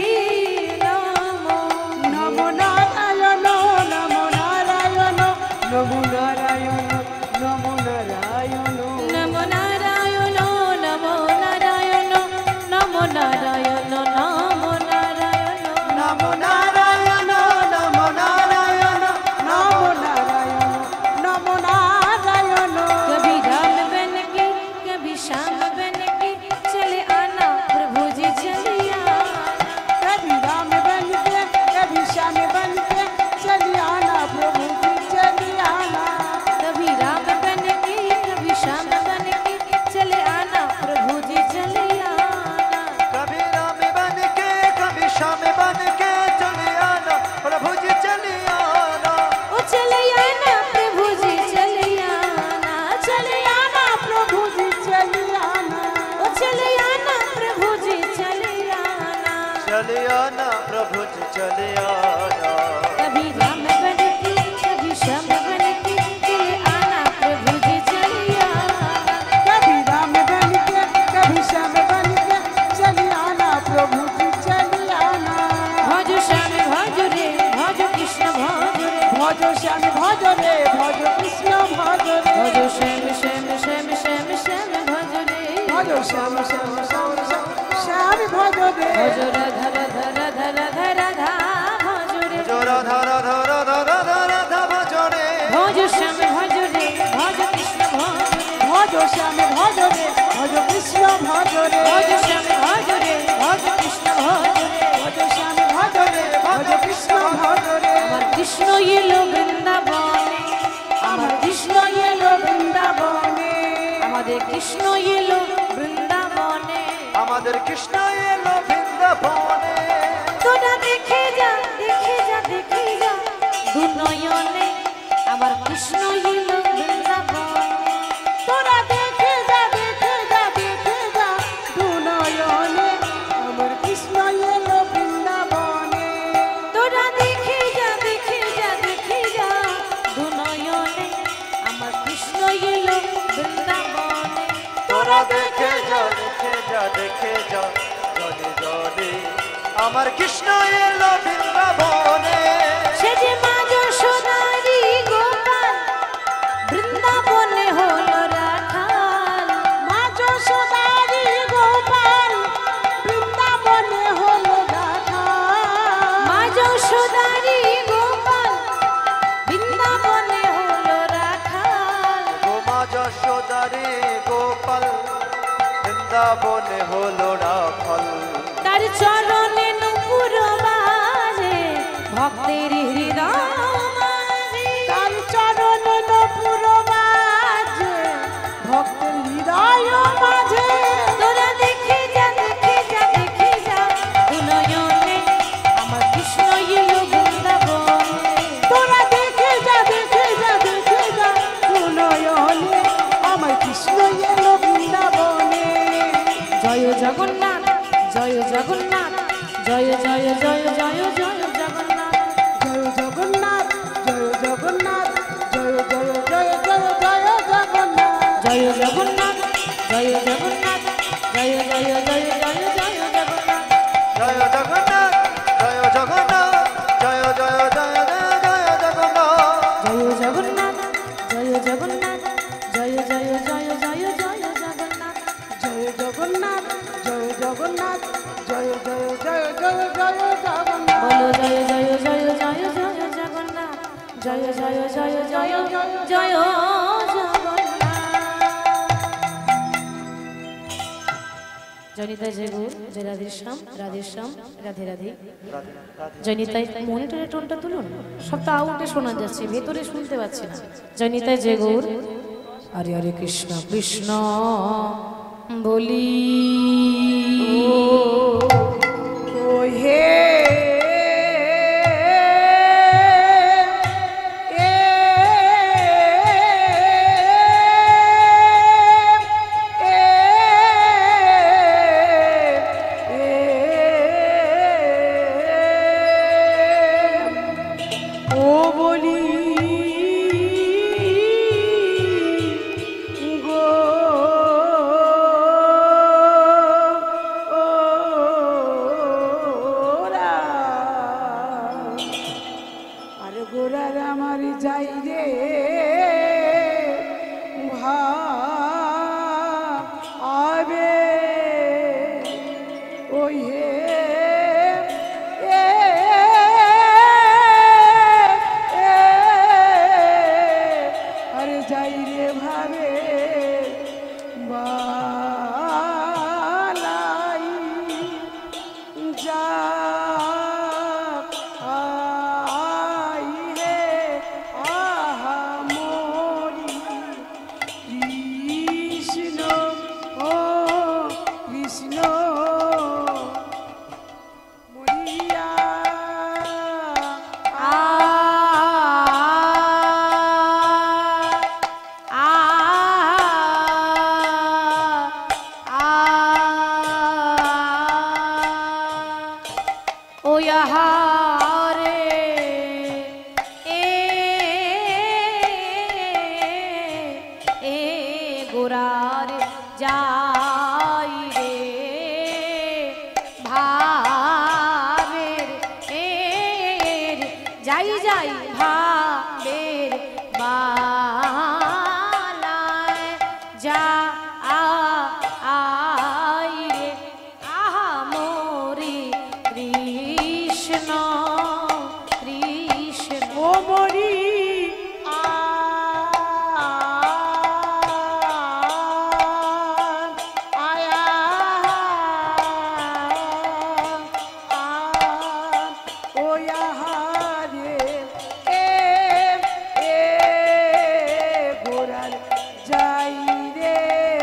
A: নমঃ
B: নমো নারায়ণ নমো নারায়ণ নমো নারায়ণ নমো নারায়ণ
A: নমো নারায়ণ নমো নারায়ণ নমো নারায়ণ নমো নারায়ণ
C: নমো নারায়ণ নমো নারায়ণ
B: নমো নারায়ণ নমো নারায়ণ
A: कभी राम बन के कभी श्याम बन के चले आना प्रभु जी चले आना
B: कभी राम बन के कभी श्याम बन के चली आना प्रभु जी चली आना
A: कभी राम बन के कभी श्याम बन के चले आना प्रभु जी चले आना
C: कभी राम बन के कभी श्याम बन के चले आना प्रभु जी चले आना
A: ओ चले आना प्रभु जी चले आना चले आना
B: प्रभु जी चली आना
A: ओ चले आना प्रभु जी चले आना
C: चले आना प्रभु जी चले आना
A: कभी राम बन के कभी श्याम बन के चले आना प्रभु जी चले आना
B: कभी राम बन के कभी श्याम बन के चली आना प्रभु जी चली आना
A: भज श्याम भज रे भज कृष्ण भज रे
B: भजो श्याम भजो रे भजो कृष्ण भजो रे
A: भज श्याम श्याम श्याम श्याम श्याम भज रे
B: भजो श्याम श्याम श्याम श्याम श्याम भजो रे
A: भज राधा राधा राधा राधा राधा भज रे
C: जो राधा राधा राधा राधा राधा भजने
A: भज श्याम भज रे भज कृष्ण भज रे
B: भजो श्याम भजो रे भजो कृष्ण भजो रे
A: भज श्याम भज रे भज कृष्ण भज रे
B: भजो श्याम भजो रे भजो कृष्ण भजो रे
A: আমার কৃষ্ণ এলো বৃন্দাবনে আমার কৃষ্ণ এলো
B: বৃন্দাবনে
A: আমাদের কৃষ্ণ এলো বৃন্দাবনে
C: আমাদের কৃষ্ণ এলো বৃন্দাবনে
A: তোরা দেখে যা দেখে যা দেখে যা দু নয়নে আমার কৃষ্ণ এলো বৃন্দাবনে
B: তোরা দেখে যা দেখে যা দেখে যা দু নয়নে আমার কৃষ্ণ এলো বৃন্দাবনে
A: তোরা দেখে যা দেখে যা দেখে যা দু নয়নে আমার কৃষ্ণ এলো বৃন্দাবনে
C: তোরা দেখে যা দেখে যা দেখে যা জনে জনে আমার কৃষ্ণ এলো বৃন্দাবনে
A: সে যে মা যশোদারি গোপাল বৃন্দাবনে হলো রাখাল
B: মা যশোদারি গোপাল বৃন্দাবনে হলো রাধা
A: মা যশোদারি
C: বৃন্দাবনে হলো না ফল।
A: তার চরণে নুপুর বাজে ভক্তের হৃদয় মাঝে।
B: তার চরণ নপুর বাজে ভক্তের হৃদয় মাঝে।
A: তোরা দেখে যা দেখে যা দেখে যা উনয়নে আমার কৃষ্ণ এলো বৃন্দাবনে।
B: তোরা দেখে যা দেখে যা দেখে যা নয়নে আমার কৃষ্ণ এলো বৃন্দাবনে।
A: জয় জগন্নাথ জয় জগন্নাথ জয় জয় জয় জয় জয় জগন্নাথ।
B: জয় জগন্নাথ জয় জগন্নাথ জয় জয় জয় জয় জয় জগন্নাথ।
A: জয় জগন্নাথ জয় জগন্নাথ জয় জয় জয় জয় জয় জগন্নাথ।
C: জয় জগন্নাথ জয় জগন্নাথ জয় জয় জয় জয় জয় জগন্নাথ।
A: জয় জগন্নাথ জয় জগন্নাথ জয় জয় জয় জয় জয় জগন্নাথ।
B: জয় জগন্নাথ জয় জগন্নাথ জয় জয় জয় জয় জয় জগন্নাথ।
A: বলো জয় জয় জয় জয় জয় জগন্নাথ জয় জয় জয় জয় জয় জগন্নাথ। জনিতাই জয় গৌর জয় রাধেশ্যাম রাধেশ্যাম রাধে রাধে। জনিতাই মনিটরে টোনটা তুলুন, সব তো আউটে শোনা যাচ্ছে, ভেতরে শুনতে পাচ্ছি না। জনিতাই জয় গৌর। হরে হরে কৃষ্ণ কৃষ্ণ বলি
B: ও হে এ ও বলি গো ওরা আর গোরার আমার যাই রে ভাবে ওই হে এ আরে যাই রে ভাবে বালাই যা আই হে আহা মরি কৃষ্ণ ও কৃষ্ণ মরিয়া
A: আ আ আ ও ইহারে এ এ গোরার যাই রে ভাবের এ যাই যাই ভাবের বালায় যা আ আই রে আহা মোরি কৃষ্ণ কৃষ্ণ।
B: ও মরি আ আয়া আ ও ইহারে এ এ গোরার যাই রে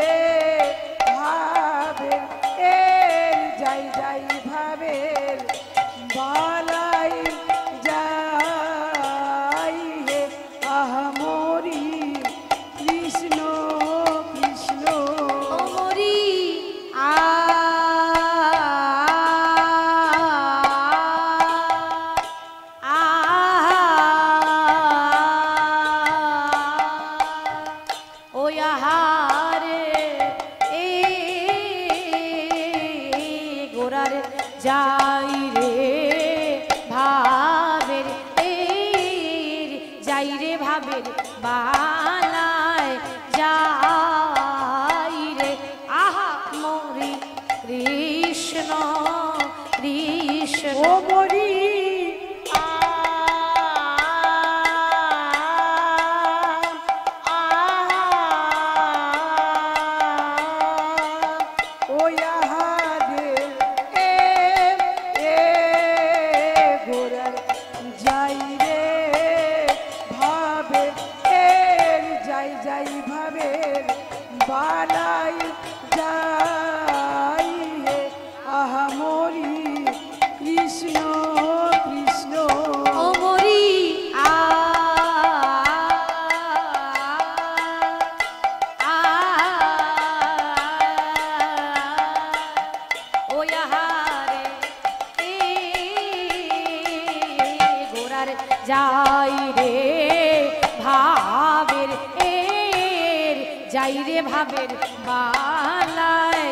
B: ভাবে এ যাই যাই ভাবে বালাই যাই হে আহা মরি কৃষ্ণ কৃষ্ণ।
A: ও মোরি আ আ ও ইহারে এ গোরার যাই রে ভাবের এ যাই রে ভাবের বালায় যাই রে আহা মোরি কৃষ্ণ কৃষ্ণ।
B: ও মরি আ আ ও
A: ও আহারে এ গোরার যাই রে ভাবের এর যাই রে ভাবের বালায়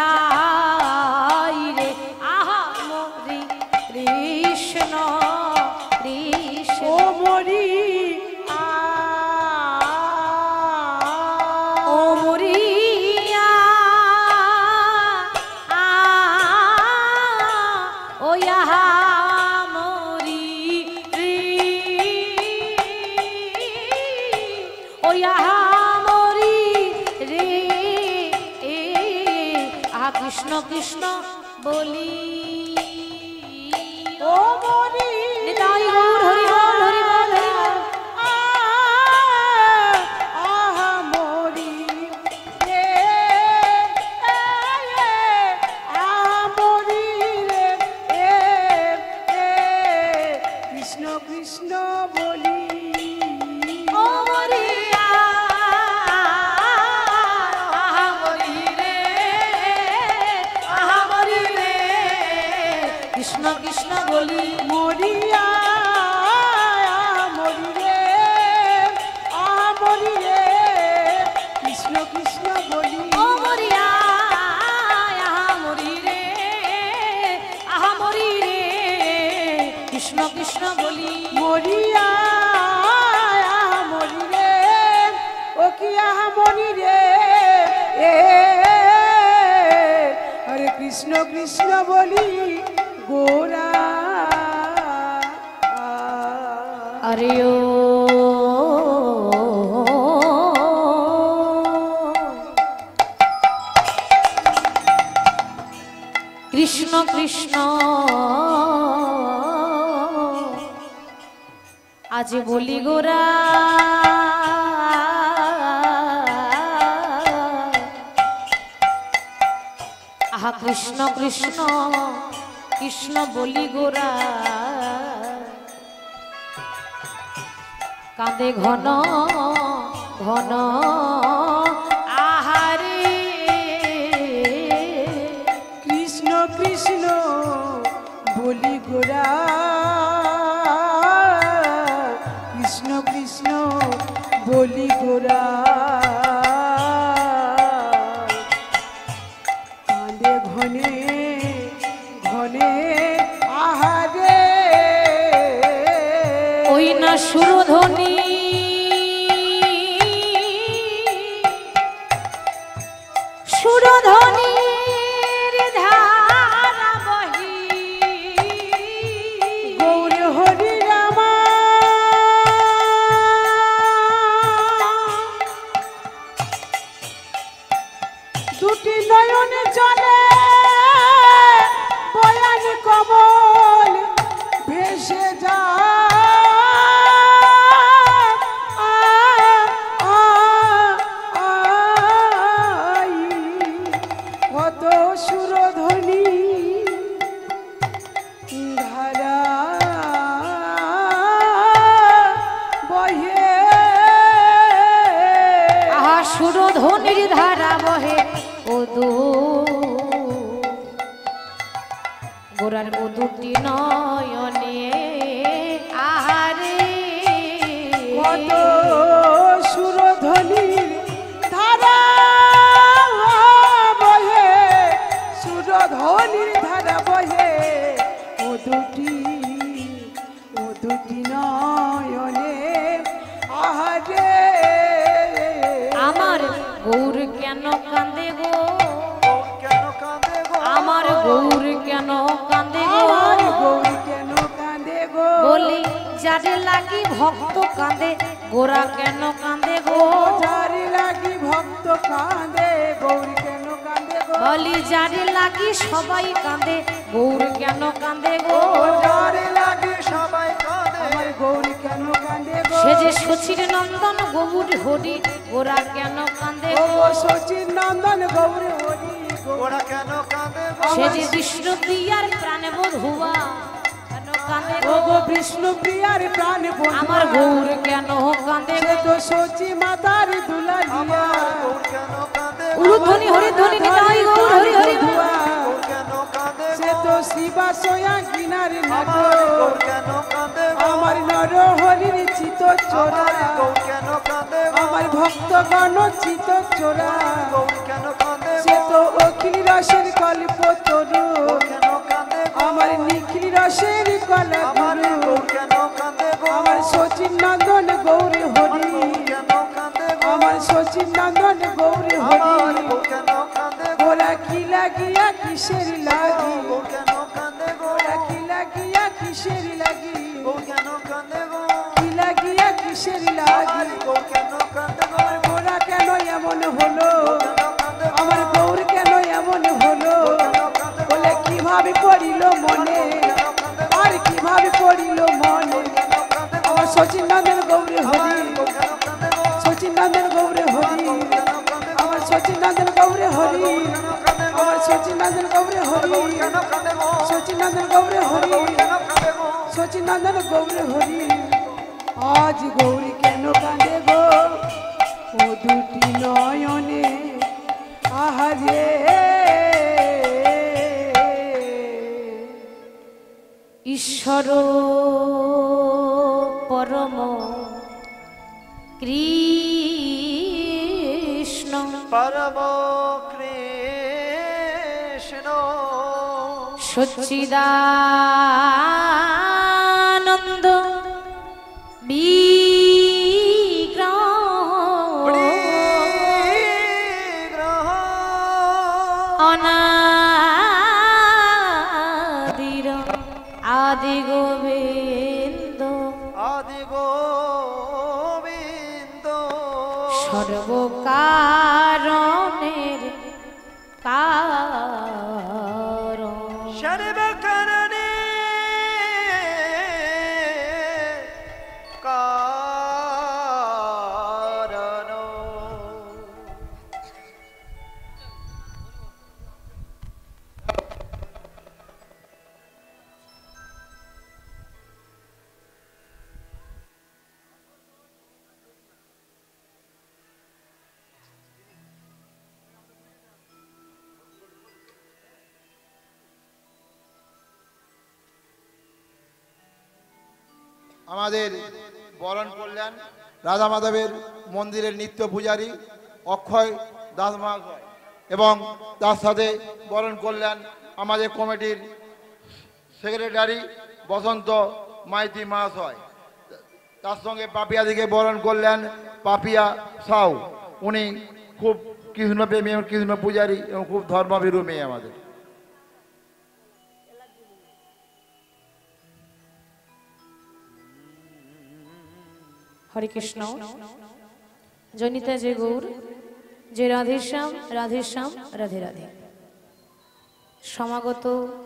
A: যাই রে আহা মরি কৃষ্ণ কৃষ্ণ
B: ও মরি আ
A: ও মরিয়া আ ও ইহা মরি রে ও ইহা মরি রে এ আহা কৃষ্ণ কৃষ্ণ বলি
B: ও মরি
A: নিতাই গৌর হরি বল হরি বল হরি বল
B: আহা মরি রে আহা মরি রে কৃষ্ণ কৃষ্ণ বলি
A: ও মরিয়া আহা মরি রে আহা মরি রে কৃষ্ণ কৃষ্ণ বলি
B: মরিয়া মরি রে আহা মরি রে কৃষ্ণ কৃষ্ণ বলি
A: ও মরিয়া আহা মরি রে আহা মরি রে কৃষ্ণ কৃষ্ণ বলি
B: মরিয়া মরি রে ও কি আহা মরি রে এ হরে কৃষ্ণ কৃষ্ণ বলি গোরা
A: আরে ও কৃষ্ণ কৃষ্ণ আজ বলি গোরা আহা কৃষ্ণ কৃষ্ণ কৃষ্ণ বলি গোরা কাঁদে ঘন ঘন আহারে
B: কৃষ্ণ কৃষ্ণ বলি গোরা কৃষ্ণ কৃষ্ণ বলি গোরা কাঁদে ঘনে ঘনে আহারে
A: ওই না সুরধ্বনি সুরধ্বনির ধারা বহি
B: গৌর হরি রামা দুটি নয়নে জলে বয়ান কমল ভেসে যায় কত সুরধ্বনি ধারা বহে
A: আহা সুরধ্বনির ধারা বহে ও দু গোরার ও দুটি নয়নে আহারে
B: কত সুরধ্বনির ধারা বহে সুরধ্বনির ধারা বহে ও দুটি ও দুটি নয়নে আহারে
A: আমার গৌর কেন কান্দে গো
C: গৌর কেন কাঁদে গো
A: আমার গৌর কেন কান্দে গো
B: আমার গৌরী কেন কাঁদে গো
A: বলি যারে লাগি ভক্ত কাঁদে গোরা কেন কাঁদে গো
B: যারে লাগি ভক্ত কাঁদে গৌরী কেন কাঁদে গো
A: বলি যারে লাগি সবাই কাঁদে গৌর কেন কাঁদে গো
C: যারে লাগে সবাই কাঁদে
B: আমার গৌরী কেন কাঁদে গো
A: সে যে শচীর নন্দন গৌর হরি গোরা কেন কাঁদে
B: ও
A: গো
B: সচিন নন্দন গৌরী হরি
C: ওরা কেন কাঁদে গো
A: সে যে বিষ্ণু প্রিয়ার প্রাণে বধুয়া কেন কাঁদে
B: ও
A: গো
B: গো বিষ্ণু প্রিয়ার প্রাণ বন্ধু
A: আমার গৌর কেন কাঁদে
B: সে
A: গো
B: তো সচি মাতার দুলালিয়া
C: গৌর কেন কাঁদে গো
A: উলুধ্বনি হরিধ্বনি নিতাই গৌর হরি হরি বল।
C: গৌর কেন
B: সোয়া গিনার
C: আমার গৌর
B: নাটক
C: কেন কাঁদে গো
B: আমার নর হরির চিত চোরা
C: আমার গৌর কেন কাঁদে গো
B: আমার ভক্তগণ চিত চোরা
C: গৌর কেন কাঁদে
B: সে
C: গো
B: তো অখিল রসের কল্প তরু
C: গৌর কেন কাঁদে গো
B: আমার নিখিল রসের কলা
C: আমার
B: গুরু
C: গৌর কেন কাঁদে গো
B: আমার সচিন নন্দন গৌর হরি
C: গৌর কেন কাঁদে গো
B: আমার সচিন নন্দন গৌর
C: আমার
B: হরি
C: গৌর কেন কাঁদে গো
B: ওরা কি লাগিয়া কিসের লাগি
C: গৌর কেন কাঁদে গো
B: ওরা কি লাগিয়া কিসের লাগি
C: গৌর কেন কাঁদে গো
B: কি লাগিয়া কিসের লাগি
C: আমার গৌর কেন কাঁদে গো
B: ওরা কেন এমন হলো
C: কেন কাঁদে গো
B: আমার গৌর কেন এমন হলো বলে কিভাবে পড়িল মনে আর কিভাবে পড়িল মনে আমার সচিন নন্দন গৌর হরি সচিন নন্দন গৌর হরি আমার সচিন নন্দন গৌর হরি আমার সচিন নন্দন গৌর হরি সচিন নন্দন গৌর হরি সচিন নন্দন গৌর হরি আজ গৌরী কেন কাঁদে গো ও দুটি নয়নে আহারে
A: ঈশ্বর পরম কৃষ্ণ
C: পরম কৃষ্ণ
A: সচ্চিদানন্দ বিগ্রহ
C: পরিগ্রহ
A: অনাদির আদি গোবিন্দ
C: আদি গোবিন্দ
A: সর্বকারণের কারণ
C: সর্বকারণে কারণ
D: আমাদের বরণ করলেন রাধা মাধবের মন্দিরের নিত্য পূজারী অক্ষয় দাস মহাশয় এবং তার সাথে বরণ করলেন আমাদের কমিটির সেক্রেটারি বসন্ত মাইতি মহাশয়। তার সঙ্গে পাপিয়া দিকে বরণ করলেন পাপিয়া সাউ, উনি খুব কৃষ্ণপ্রেমী এবং কৃষ্ণ পূজারী এবং খুব ধর্মভীরু মেয়ে আমাদের।
A: হরে কৃষ্ণ। জনিতা যে গৌর, যে রাধেশ্যাম রাধেশ্যাম রাধে রাধে। সমাগত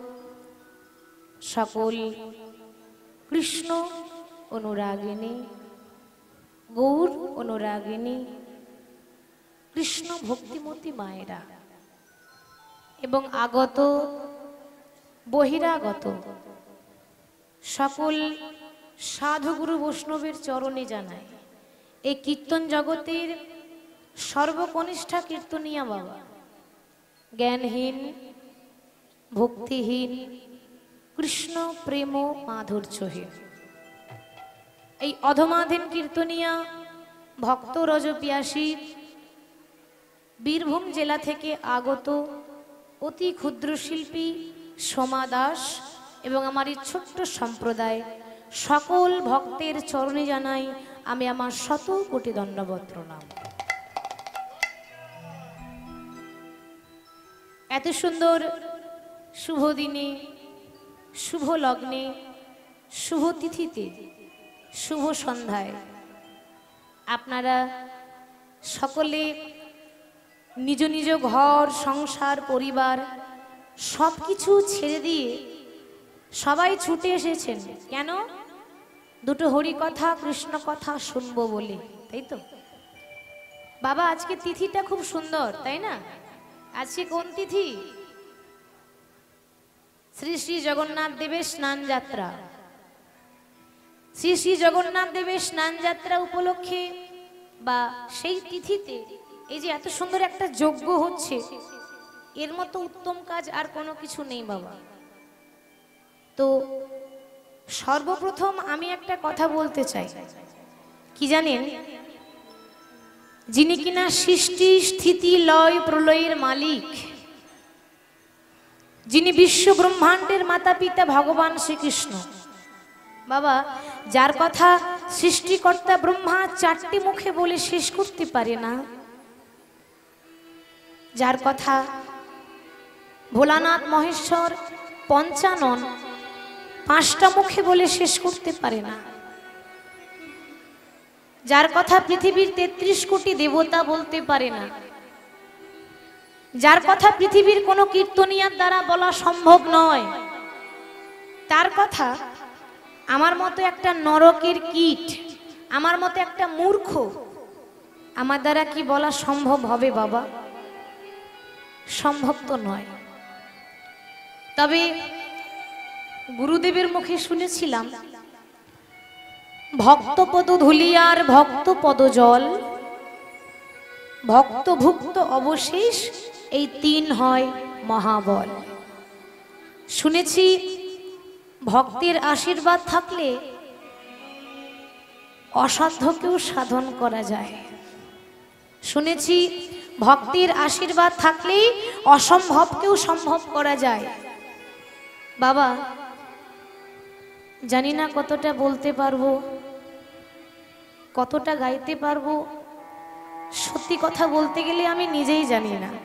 A: সকল কৃষ্ণ অনুরাগিনী, গৌর অনুরাগিনী, কৃষ্ণ ভক্তিমতী মায়েরা এবং আগত বহিরাগত সকল সাধুগুরু বৈষ্ণবের চরণে জানায় এই কীর্তন জগতের সর্বকনিষ্ঠা কীর্তনিয়া বাবা, জ্ঞানহীন ভক্তিহীন কৃষ্ণ প্রেম মাধুর্যহীন এই অধমাধীন কীর্তনিয়া ভক্ত রজপিয়াসী বীরভূম জেলা থেকে আগত অতি ক্ষুদ্র শিল্পী সোমা দাস এবং আমার এই ছোট্ট সম্প্রদায় সকল ভক্তের চরণে জানাই আমি আমার শত কোটি দণ্ডবত প্রণাম। এত সুন্দর শুভ দিনে, শুভ লগ্নে, শুভ তিথিতে, শুভ সন্ধ্যায় আপনারা সকলে নিজ নিজ ঘর সংসার পরিবার সব কিছু ছেড়ে দিয়ে সবাই ছুটে এসেছেন কেন? দুটো হরি কথা কৃষ্ণ কথা শুনবো বলে, তাই তো? বাবা আজকে তিথিটা খুব সুন্দর, তাই না? আজকে কোন তিথি? শ্রী শ্রী জগন্নাথ দেবের স্নান যাত্রা। শ্রী শ্রী জগন্নাথ দেবের স্নান যাত্রা উপলক্ষে বা সেই তিথিতে এই যে এত সুন্দর একটা যজ্ঞ হচ্ছে, এর মতো উত্তম কাজ আর কোনো কিছু নেই বাবা। তো সর্বপ্রথম আমি একটা কথা বলতে চাই, কি জানেন, যিনি কিনা সৃষ্টি স্থিতি লয় প্রলয়ের মালিক, যিনি বিশ্ব ব্রহ্মাণ্ডের মাতা পিতা ভগবান শ্রীকৃষ্ণ, বাবা, যার কথা সৃষ্টিকর্তা ব্রহ্মা চারটি মুখে বলে শেষ করতে পারে না, যার কথা ভোলানাথ মহেশ্বর পঞ্চানন পাঁচটা মুখে বলে শেষ করতে পারে না, যার কথা পৃথিবীর তেত্রিশ কোটি দেবতা বলতে পারে না, যার কথা পৃথিবীর কোনো কীর্তনিয়ার দ্বারা বলা সম্ভব নয়, তার কথা আমার মতো একটা নরকের কীট, আমার মতো একটা মূর্খ, আমার দ্বারা কি বলা সম্ভব হবে বাবা? সম্ভব তো নয়। তবে গুরুদেবের মুখে শুনেছিলাম, ভক্তপদ ধুলিয়ার ভক্তপদ জল, ভক্তভুক্ত অবশেষ, এই তিন হয় মহাবল। শুনেছি ভক্তের আশীর্বাদ থাকলে অসাধ্যকেও সাধন করা যায়। শুনেছি ভক্তের আশীর্বাদ থাকলেই অসম্ভবকেও সম্ভব করা যায়। বাবা, জানি না কতটা বলতে পারবো, কতটা গাইতে পারবো, সত্যি কথা বলতে গেলে আমি নিজেই জানি না।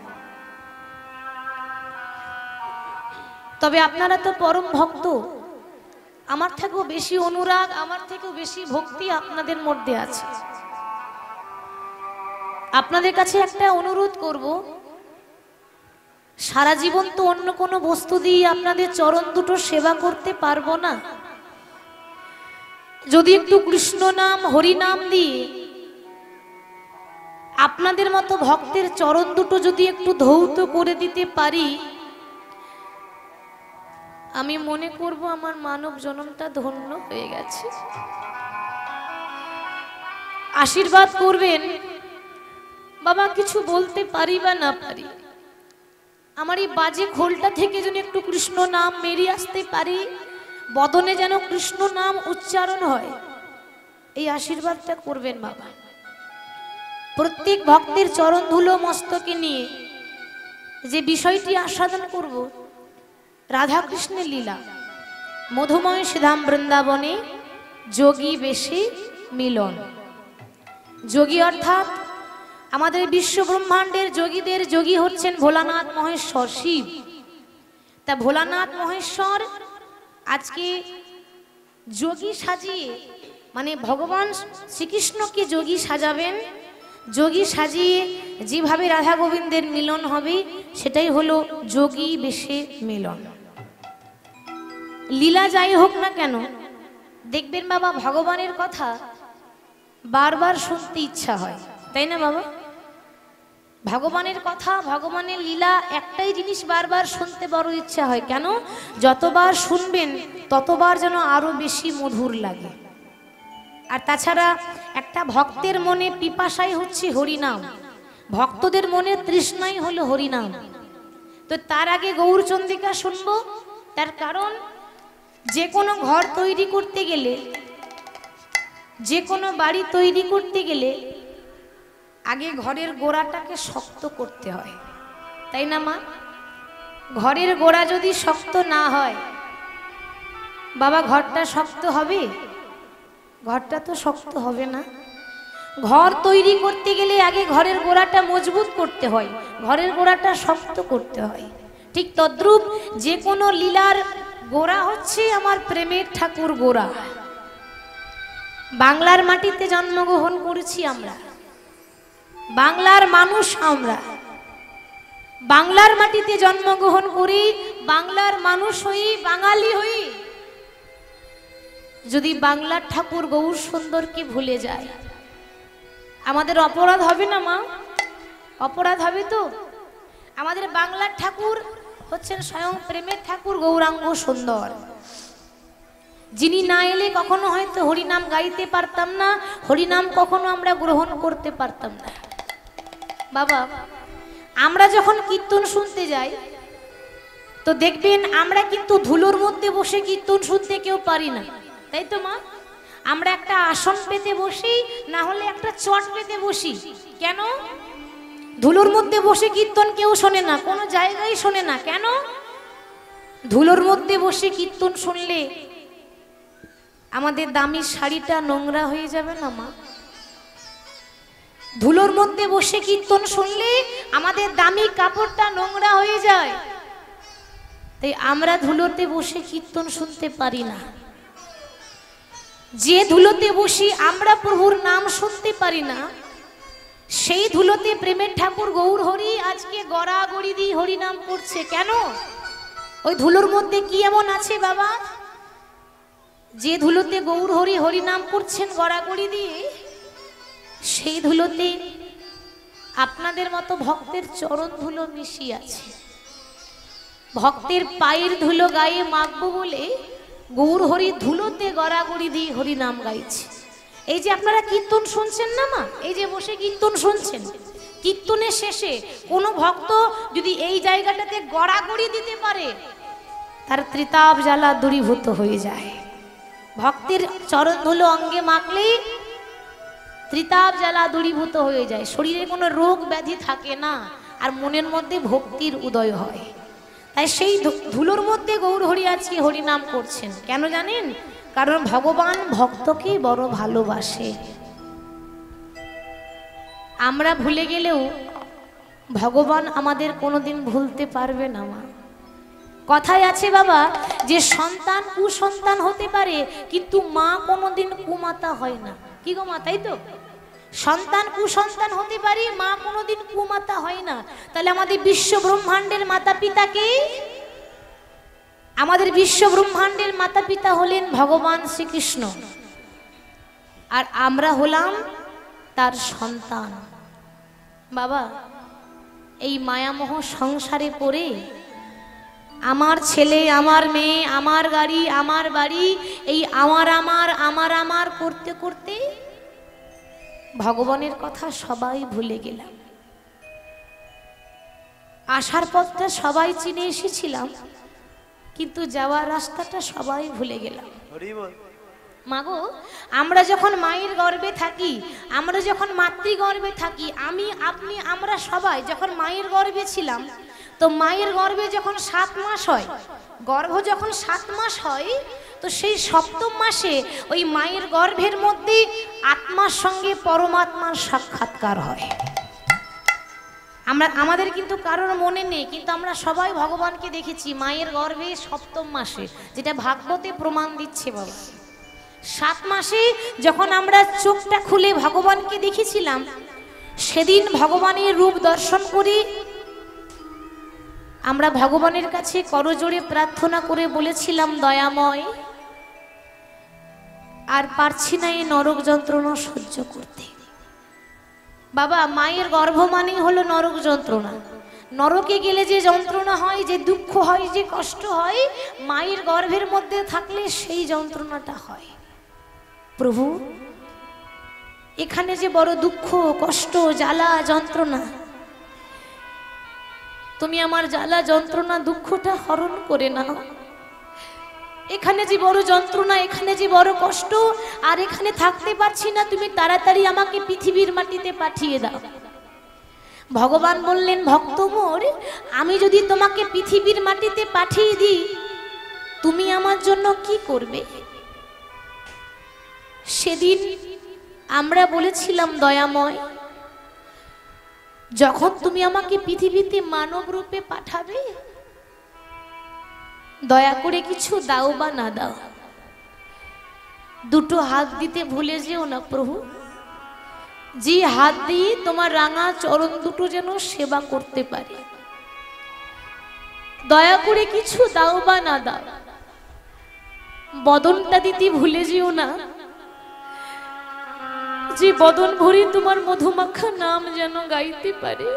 A: তবে আপনারা তো পরম ভক্ত, আমার থেকেও বেশি অনুরাগ, আমার থেকেও বেশি ভক্তি আপনাদের মধ্যে আছে। আপনাদের কাছে একটা অনুরোধ করব, সারা জীবন তো অন্য কোনো বস্তু দিয়ে আপনাদের চরণ দুটো সেবা করতে পারবো না, যদি একটু কৃষ্ণ নাম হরি নাম দিয়ে আপনাদের মতো ভক্তের চরণ দুটো যদি একটু ধৌত করে দিতে পারি, আমি মনে করব আমার মানব জন্মটা ধন্য হয়ে গেছে। আশীর্বাদ করবেন বাবা, কিছু বলতে পারি বা না পারি, আমার এই বাজে খোলটা থেকে যেন একটু কৃষ্ণ নাম বেরিয়ে আসতে পারি, বদনে যেন কৃষ্ণ নাম উচ্চারণ হয়, এই আশীর্বাদটা করবেন বাবা। প্রত্যেক ভক্তের চরণ ধুলো মস্তকে নিয়ে যে বিষয়টি আস্বাদন করব, রাধা কৃষ্ণের লীলা, মধুময় শ্রীধাম বৃন্দাবনে যোগী বেশে মিলন। যোগী অর্থাৎ আমাদের বিশ্ব ব্রহ্মাণ্ডের যোগীদের যোগী হচ্ছেন ভোলানাথ মহেশ্বর শিব। তা ভোলানাথ মহেশ্বর আজকে যোগী সাজিয়ে, মানে ভগবান শ্রীকৃষ্ণকে যোগী সাজাবেন, যোগী সাজিয়ে যেভাবে রাধা গোবিন্দের মিলন হবে সেটাই হলো যোগী বেশে মিলন। লীলা যাই হোক না কেন, দেখবেন বাবা ভগবানের কথা বারবার শুনতে ইচ্ছা হয়, তাই না বাবা? ভগবানের কথা, ভগবানের লীলা, একটাই জিনিস বারবার শুনতে বড় ইচ্ছা হয়। কেন? যতবার শুনবেন ততবার যেন আরো বেশি মধুর লাগে। আর তাছাড়া একটা ভক্তের মনে পিপাসাই হচ্ছে হরিনাম, ভক্তদের মনে তৃষ্ণাই হলো হরিনাম। তো তার আগে গৌরচন্দ্রিকা শুনবো, তার কারণ যে কোনো ঘর তৈরি করতে গেলে, যে কোনো বাড়ি তৈরি করতে গেলে আগে ঘরের গোড়াটাকে শক্ত করতে হয়, তাই না মা? ঘরের গোড়া যদি শক্ত না হয় বাবা, ঘরটা শক্ত হবে? ঘরটা তো শক্ত হবে না। ঘর তৈরি করতে গেলে আগে ঘরের গোড়াটা মজবুত করতে হয়, ঘরের গোড়াটা শক্ত করতে হয়। ঠিক তদ্রূপ যে কোনো লীলার গোড়া হচ্ছে আমার প্রেমের ঠাকুর গোড়া। বাংলার মাটিতে জন্মগ্রহণ করেছি আমরা, বাংলার মানুষ আমরা, বাংলার মাটিতে জন্মগ্রহণ করি, বাংলার মানুষ হই, বাঙালি হই। যদি বাংলার ঠাকুর গৌর সুন্দরকে ভুলে যায় আমাদের অপরাধ হবে না মা? অপরাধ হবে তো? আমাদের বাংলার ঠাকুর হচ্ছেন স্বয়ং প্রেমের ঠাকুর গৌরাঙ্গ সুন্দর, যিনি না এলে কখনো হয়তো হরিনাম গাইতে পারতাম না, হরিনাম কখনো আমরা গ্রহণ করতে পারতাম না। বাবা, আমরা যখন কীর্তন শুনতে যাই তো দেখবেন আমরা কিন্তু ধুলোর মধ্যে বসে কীর্তন শুনতে কেউ পারি না, তাই তো মা? আমরা একটা আসন পেতে বসি, না হলে একটা চট পেতে বসি। কেন? ধুলোর মধ্যে বসে কীর্তন কেউ শোনে না, কোনো জায়গায় শোনে না। কেন? ধুলোর মধ্যে বসে কীর্তন শুনলে আমাদের দামি শাড়িটা নোংরা হয়ে যাবে না মা? ধুলোর মধ্যে বসে কীর্তন শুনলে আমাদের দামি কাপড়টা নোংরা হয়ে যায়। তাই আমরা ধুলোতে বসে কীর্তন শুনতে পারি না। যে ধুলোতে বসি আমরা প্রভুর নাম শুনতে পারি না, সেই ধুলোতে প্রেমের ঠাকুর গৌর হরি আজকে গড়াগড়ি দিয়ে হরি নাম করছে। কেন? ওই ধুলোর মধ্যে কি এমন আছে বাবা যে ধুলোতে গৌর হরি হরি নাম করছেন গড়াগড়ি দিয়ে, সেই ধুলোতে আপনাদের মতো ভক্তের চরণ ধুলো মিশিয়ে আছে। ভক্তের পায়ের ধুলো গায়ে মাখবো বলে গৌর হরি ধুলোতে গড়াগড়ি দিয়ে হরি নাম গাইছে। এই যে আপনারা কীর্তন শুনছেন না মা, এই যে বসে কীর্তন শুনছেন, কীর্তনের শেষে কোনো ভক্ত যদি এই জায়গাটাতে গড়াগড়ি দিতে পারে তার ত্রিতাপ জ্বালা দূরীভূত হয়ে যায়। ভক্তের চরণ ধুলো অঙ্গে মাখলেই ত্রিতাপ জ্বালা দূরীভূত হয়ে যায়, শরীরে কোনো রোগ ব্যাধি থাকে না, আর মনের মধ্যে ভক্তির উদয় হয়। তাই সেই ধুলোর মধ্যে গৌর হরি আজকে হরি নাম করছেন। কেন জানেন? কারণ ভগবান ভক্তকে বড় ভালোবাসে। আমরা ভুলে গেলেও ভগবান আমাদের কোনোদিন ভুলতে পারবে না মা। কথায় আছে বাবা যে সন্তান কুসন্তান হতে পারে কিন্তু মা কোনোদিন কুমাতা হয় না। কি গো মা, তাই তো? সন্তান কুসন্তান হতে পারে, মা কোনোদিন কুমাতা হয় না। তাহলে আমাদের বিশ্ব ব্রহ্মাণ্ডের মাতা পিতাকে, আমাদের বিশ্ব ব্রহ্মাণ্ডের মাতা পিতা হলেন ভগবান শ্রীকৃষ্ণ, আর আমরা হলাম তার সন্তান। বাবা, এই মায়ামোহ সংসারে পড়ে আমার ছেলে, আমার মেয়ে, আমার গাড়ি, আমার বাড়ি, এই আমার আমার আমার আমার করতে করতে ভগবানের কথা সবাই ভুলে গেলাম। আসার পথটা সবাই চিনে এসেছিলাম, কিন্তু যাওয়ার রাস্তাটা সবাই ভুলে গেলাম। মাগো, আমরা যখন মায়ের গর্ভে থাকি, আমরা যখন মাতৃগর্ভে থাকি, আমি আপনি আমরা সবাই যখন মায়ের গর্ভে ছিলাম, তো মায়ের গর্ভে যখন সাত মাস হয়, গর্ভ যখন সাত মাস হয়, তো সেই সপ্তম মাসে ওই মায়ের গর্ভের মধ্যে আত্মার সঙ্গে পরমাত্মার সাক্ষাৎকার হয়। আমরা আমাদের কিন্তু কারোর মনে নেই, কিন্তু আমরা সবাই ভগবানকে দেখেছি মায়ের গর্ভে সপ্তম মাসে, যেটা ভাগবতে প্রমাণ দিচ্ছে বাবা। সাত মাসে যখন আমরা চোখটা খুলে ভগবানকে দেখেছিলাম, সেদিন ভগবানের রূপ দর্শন করি আমরা ভগবানের কাছে করজোড়ে প্রার্থনা করে বলেছিলাম, দয়াময়, আর পারছি না এই নরক যন্ত্রণা সহ্য করতে। বাবা, মায়ের গর্ভ মানেই হলো নরক যন্ত্রণা। নরকে গেলে যে যন্ত্রণা হয়, যে দুঃখ হয়, যে কষ্ট হয়, মায়ের গর্ভের মধ্যে থাকলে সেই যন্ত্রণাটা হয়। প্রভু, এখানে যে বড় দুঃখ, কষ্ট, জ্বালা, যন্ত্রণা, তুমি আমার জ্বালা, যন্ত্রণা, দুঃখটা হরণ করে নাও। এখানে যে বড় যন্ত্রণা, এখানে যে বড় কষ্ট, আর এখানে থাকতে পারছি না, তুমি তাড়াতাড়ি আমাকে পৃথিবীর মাটিতে পাঠিয়ে দাও। ভগবান বললেন, ভক্ত মোর, আমি যদি তোমাকে পৃথিবীর মাটিতে পাঠিয়ে দিই, তুমি আমার জন্য কি করবে? সেদিন আমরা বলেছিলাম, দয়াময়, যখন তুমি আমাকে পৃথিবীতে মানব রূপে পাঠাবে, দয়া করে কিছু দাও বা না দাও, দুটো হাত দিতে ভুলে যেও না প্রভু। যে হাত দিয়ে তোমার রাঙা চরণ দুটো যেন সেবা করতে পারে, দয়া করে কিছু দাও বা না দাও। বদনটা দিতে ভুলে যেও না, যে বদন ভরে তোমার মধুমাখা নাম যেন গাইতে পারে।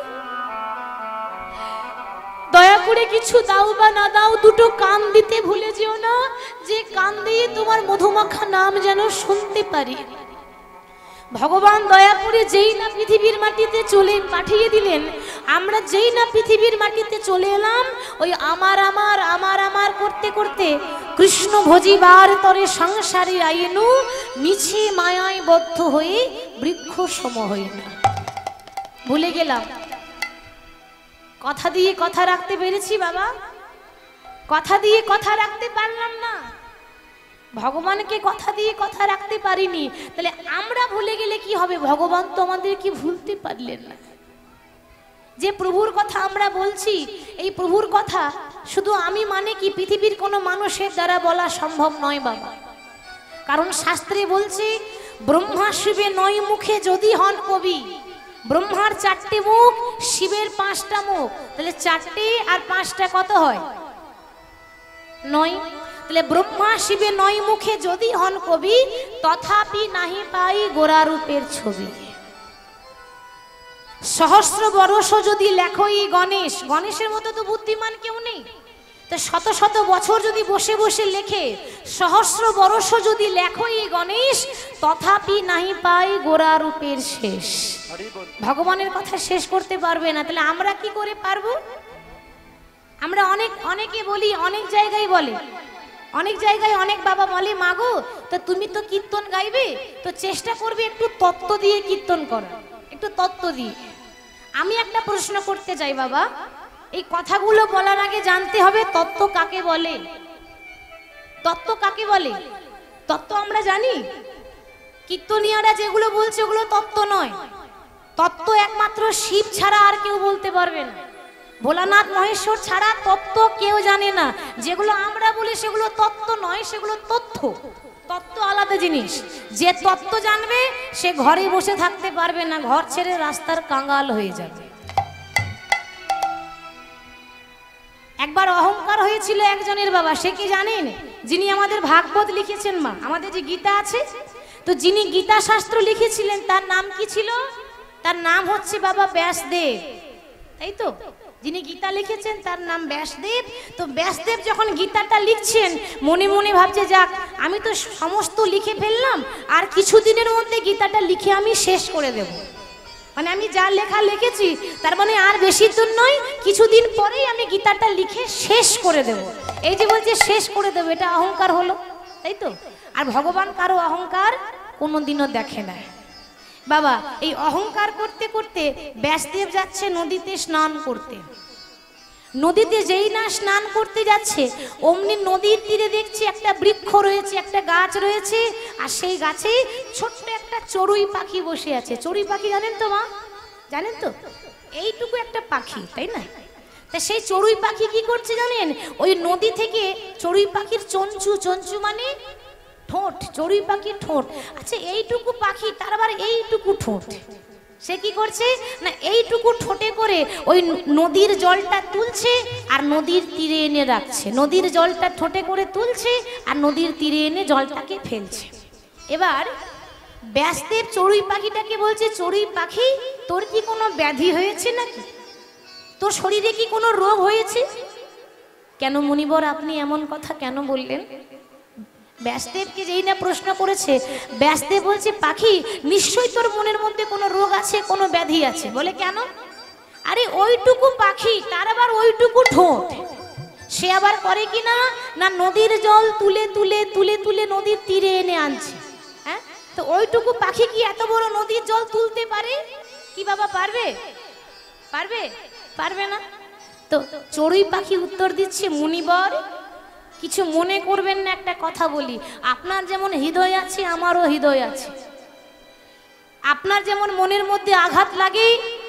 A: দয়া করে কিছু দাও বা না দাও, দুটো কান দিতে ভুলে যেও না, যে কান দিয়ে তোমার মধুমাখা নাম যেন শুনতে পারি। ভগবান দয়া করে যেই না পৃথিবীর মাটিতে চলে পাঠিয়ে দিলেন, আমরা যেই না পৃথিবীর মাটিতে চলে এলাম, ওই আমার আমার আমার আমার করতে করতে কৃষ্ণ ভজিবার তরে সংসারে আইনু মিছে মায়ায় বদ্ধ হয়ে বৃক্ষ সম হই না। ভুলে গেলাম, কথা দিয়ে কথা রাখতে পেরেছি বাবা, কথা দিয়ে কথা রাখতে পারলাম না, ভগবানকে কথা দিয়ে কথা রাখতে পারিনি। তাহলে আমরা ভুলে গেলে কি হবে? ভগবান তো আমাদের কি ভুলতে পারলেন না। যে প্রভুর কথা আমরা বলছি, এই প্রভুর কথা শুধু আমি মানে কি পৃথিবীর কোনো মানুষের দ্বারা বলা সম্ভব নয় বাবা। কারণ শাস্ত্রে বলছে ব্রহ্মা শিবে নয় মুখে যদি হন কবি। ব্রহ্মার চারটে মুখ, শিবের পাঁচটা মুখ, তাহলে চারটে আর পাঁচটা কত হয়? নয়। তাহলে ব্রহ্মা শিবে নয় মুখে যদি হন কবি, তথাপি নাহি পাই গোরা রূপের ছবি। সহস্র বরষ যদি লেখই গণেশ, গণেশের মতো তো বুদ্ধিমান কেউ নেই, তো শত শত বছর যদি বসে বসে লেখে, সহস্র বরষ যদি লেখই গণেশ, তথাপি নাহি পাই গোরা রূপের শেষ। ভগবানের কথা শেষ করতে পারবে না, তাহলে আমরা কি করে পারবো? আমরা অনেক অনেকে বলি, অনেক জায়গায় বলে, অনেক জায়গায় অনেক বাবা বলে, মাগো তো তুমি তো কীর্তন গাইবে, তো চেষ্টা করবে একটু তত্ত্ব দিয়ে কীর্তন করা, একটু তত্ত্ব দিয়ে। আমি একটা প্রশ্ন করতে চাই বাবা, এই কথাগুলো বলার আগে জানতে হবে তত্ত্ব কাকে বলে। তত্ত্ব কাকে বলে? তত্ত্ব আমরা জানি, কীর্তনিয়ারা যেগুলো বলছে ওগুলো তত্ত্ব নয়। তত্ত্ব একমাত্র শিব ছাড়া আর কেউ বলতে পারবে না, ভোলানাথ মহেশ্বর ছাড়া তত্ত্ব কেউ জানে না। যেগুলো আমরা বলি সেগুলো তত্ত্ব নয়, সেগুলো তথ্য। তত্ত্ব আলাদা জিনিস। যে তত্ত্ব জানবে সে ঘরে বসে থাকতে পারবে না, ঘর ছেড়ে রাস্তার কাঙ্গাল হয়ে যাবে। একবার অহংকার হয়েছিল একজনের বাবা, সে কি জানেন? যিনি আমাদের ভাগবত লিখেছেন মা, আমাদের যে গীতা আছে, তো যিনি গীতা শাস্ত্র লিখেছিলেন তার নাম কি ছিল? তার নাম হচ্ছে বাবা ব্যাসদেব, তাই তো? যিনি গীতা লিখেছেন তার নাম ব্যাসদেব। তো ব্যাসদেব যখন গীতাটা লিখছেন, মনে মনে ভাবছে যাক আমি তো সমস্ত লিখে ফেললাম, আর কিছুদিনের মধ্যে গীতাটা লিখে আমি শেষ করে দেব। মানে আমি যা লেখা লিখেছি তার মানে আর বেশি দূর নয়, কিছুদিন পরেই আমি গীতাটা লিখে শেষ করে দেব। এই যে বলছে শেষ করে দেবো, এটা অহংকার হলো, তাই তো? আর ভগবান কারো অহংকার কোনোদিনও দেখে না বাবা। এই অহংকার করতে করতে ব্যাসদেব যাচ্ছে নদীতে স্নান করতে। নদীতে যেই না স্নান করতে যাচ্ছে, অমনি নদীর তীরে দেখছে একটা বৃক্ষ রয়েছে, একটা গাছ রয়েছে, আর সেই গাছে ছোট্ট একটা চড়ুই পাখি বসে আছে। চড়ুই পাখি জানেন তো মা? জানেন তো? এইটুকু একটা পাখি, তাই না? তা সেই চড়ুই পাখি কি করছে জানেন? ওই নদী থেকে চড়ুই পাখির চঞ্চু, চঞ্চু মানে ঠোঁট, চড়ুই পাখির ঠোঁট। আচ্ছা এইটুকু পাখি, তার আবার এইটুকু ঠোঁট, সে কি করছে না এইটুকু ঠোঁটে করে ওই নদীর জলটা তুলছে আর নদীর তীরে এনে রাখছে। নদীর জলটা ঠোঁটে করে তুলছে আর নদীর তীরে এনে জলটাকে ফেলছে। এবার ব্যাসদেব চড়ুই পাখিটাকে বলছে, চড়ুই পাখি তোর কি কোনো ব্যাধি হয়েছে নাকি? তোর শরীরে কি কোনো রোগ হয়েছে? কেন মুনিবর আপনি এমন কথা কেন বললেন? ব্যাসদেবকে যেই না প্রশ্ন করেছে, ব্যাসদেব বলছে পাখি নিশ্চয়ই তোর মনের মধ্যে কোনো রোগ আছে, কোনো ব্যাধি আছে। বলে কেন? আরে ওইটুকু পাখি, তার আবার ওইটুকু ঠোঁট, সে আবার করে কি না না নদীর জল তুলে তুলে তুলে তুলে নদীর তীরে এনে আনছে। হ্যাঁ, তো ওইটুকু পাখি কি এত বড় নদীর জল তুলতে পারে কি বাবা? পারবে? পারবে? পারবে না। তো চড়ুই পাখি উত্তর দিচ্ছে, মুনিবর কিছু মনে করবেন না, একটা কথা বলি। আপনার যেমন হৃদয় আছে আমারও হৃদয় আছে। আপনার যেমন মনের মধ্যে আঘাত লাগে,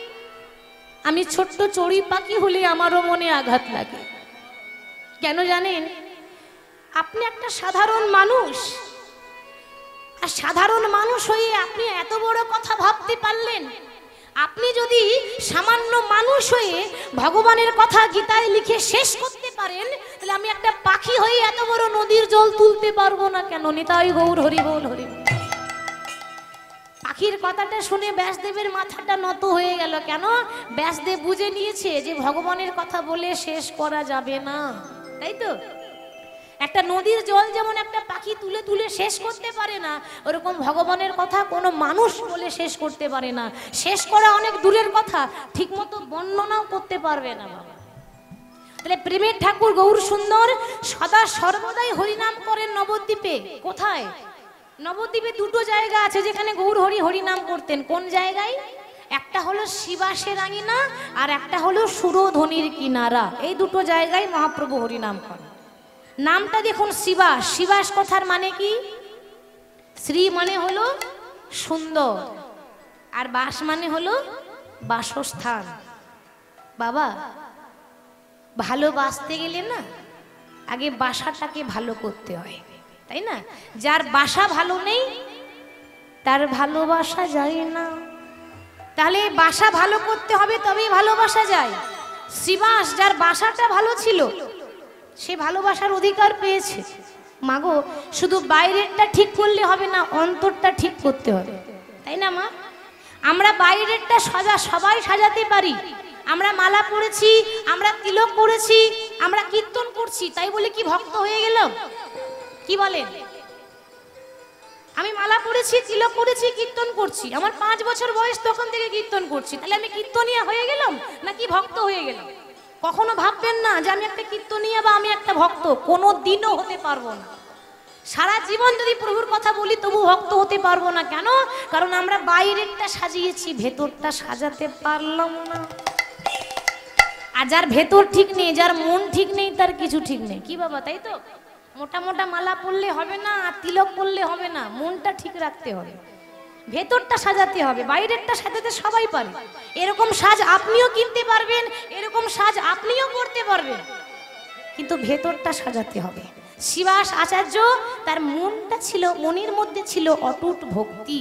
A: আমি ছোট্ট চড়ুই পাখি হলে আমারও মনে আঘাত লাগে। কেন জানেন? আপনি একটা সাধারণ মানুষ, আর সাধারণ মানুষ হয়ে আপনি এত বড় কথা ভাবতে পারলেন। আপনি যদি সামান্য মানুষ হয়ে ভগবানের কথা গীতায় লিখে শেষ করতে পারেন, তাহলে আমি একটা পাখি হয়ে এত বড় নদীর জল তুলতে পারবো না কেন? নিতাই গৌর হরি বল হরি বল। পাখির কথাটা শুনে ব্যাসদেবের মাথাটা নত হয়ে গেল। কেন? ব্যাসদেব বুঝে নিয়েছে যে ভগবানের কথা বলে শেষ করা যাবে না, তাই তো? একটা নদীর জল যেমন একটা পাখি তুলে তুলে শেষ করতে পারে না, ওরকম ভগবানের কথা কোনো মানুষ বলে শেষ করতে পারে না। শেষ করা অনেক দূরের কথা, ঠিকমতো বর্ণনাও করতে পারবে না বাবা। তাহলে প্রেমের ঠাকুর গৌর সুন্দর সদা সর্বদাই হরিনাম করেন নবদ্বীপে। কোথায়? নবদ্বীপে দুটো জায়গা আছে যেখানে গৌর হরি হরিনাম করতেন। কোন জায়গায়? একটা হলো শিবাসের আঙিনা আর একটা হলো সুরধ্বনির কিনারা। এই দুটো জায়গায় মহাপ্রভু হরিনাম করেন। নামটা দেখুন শিবাস। শিবাস কথার মানে কি? শ্রী মানে হলো সুন্দর, আর বাস মানে হলো বাসস্থান। বাবা, ভালোবাসতে গেলে না আগে বাসাটাকে ভালো করতে হয়, তাই না? যার বাসা ভালো নেই তার ভালোবাসা যায় না। তাহলে বাসা ভালো করতে হবে, তবেই ভালোবাসা যায়। শিবাস যার বাসাটা ভালো ছিল সে ভালোবাসার অধিকার পেয়েছে। মাগো, শুধু বাইরেরটা ঠিক করলে হবে না, অন্তরটা ঠিক করতে হবে, তাই না মা? আমরা বাইরেরটা সাজা সবাই সাজাতে পারি। আমরা মালা পরেছি, আমরা তিলক পরেছি, আমরা কীর্তন করছি, তাই বলে কি ভক্ত হয়ে গেলাম? কি বলেন? আমি মালা পরেছি, তিলক পরেছি, কীর্তন করছি, আমার পাঁচ বছর বয়স তখন থেকে কীর্তন করছি, তাহলে আমি কীর্তনিয়া হয়ে গেলাম নাকি ভক্ত হয়ে গেলাম? কখনো ভাববেন না যে আমি একটা কীর্তনিয়া বা আমি একটা ভক্ত, কোনো দিনও হতে পারবো না। সারা জীবন যদি প্রভুর কথা বলি তবু ভক্ত হতে পারবো না। কেন? কারণ আমরা বাইরেরটা সাজিয়েছি, ভেতরটা সাজাতে পারলাম না। আর যার ভেতর ঠিক নেই, যার মন ঠিক নেই, তার কিছু ঠিক নেই। কি বাবা, তাই তো? মোটা মোটা মালা পরলে হবে না, আর তিলক পরলে হবে না, মনটা ঠিক রাখতে হবে, ভেতরটা সাজাতে হবে। বাইরেরটা সাজাতে সবাই পারে। এরকম সাজ আপনিও কিনতে পারবেন, এরকম সাজ আপনিও করতে পারবেন, কিন্তু ভেতরটা সাজাতে হবে। শিবাস আচার্য তার মনটা ছিল, মনের মধ্যে ছিল অটুট ভক্তি।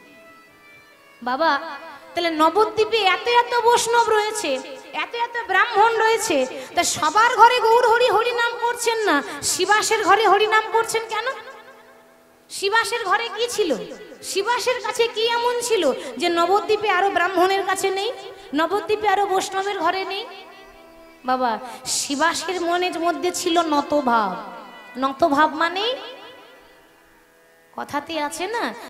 A: বাবা, তাহলে নবদ্বীপে এত এত বৈষ্ণব রয়েছে, এত এত ব্রাহ্মণ রয়েছে, তা সবার ঘরে গৌর হরি হরি নাম করছেন না, শিবাসের ঘরে হরি নাম করছেন কেন? শিবাসের ঘরে কি ছিল? শিবাসের কাছে কি এমন ছিল যে নবদ্বীপে আরো ব্রাহ্মণের কাছে নেই, নবদ্বীপে আরো বৈষ্ণবের ঘরে নেই? বাবা, শিবাসের মনের মধ্যে ছিল নতভাব। নতভাব মানে কথাতে আছে না,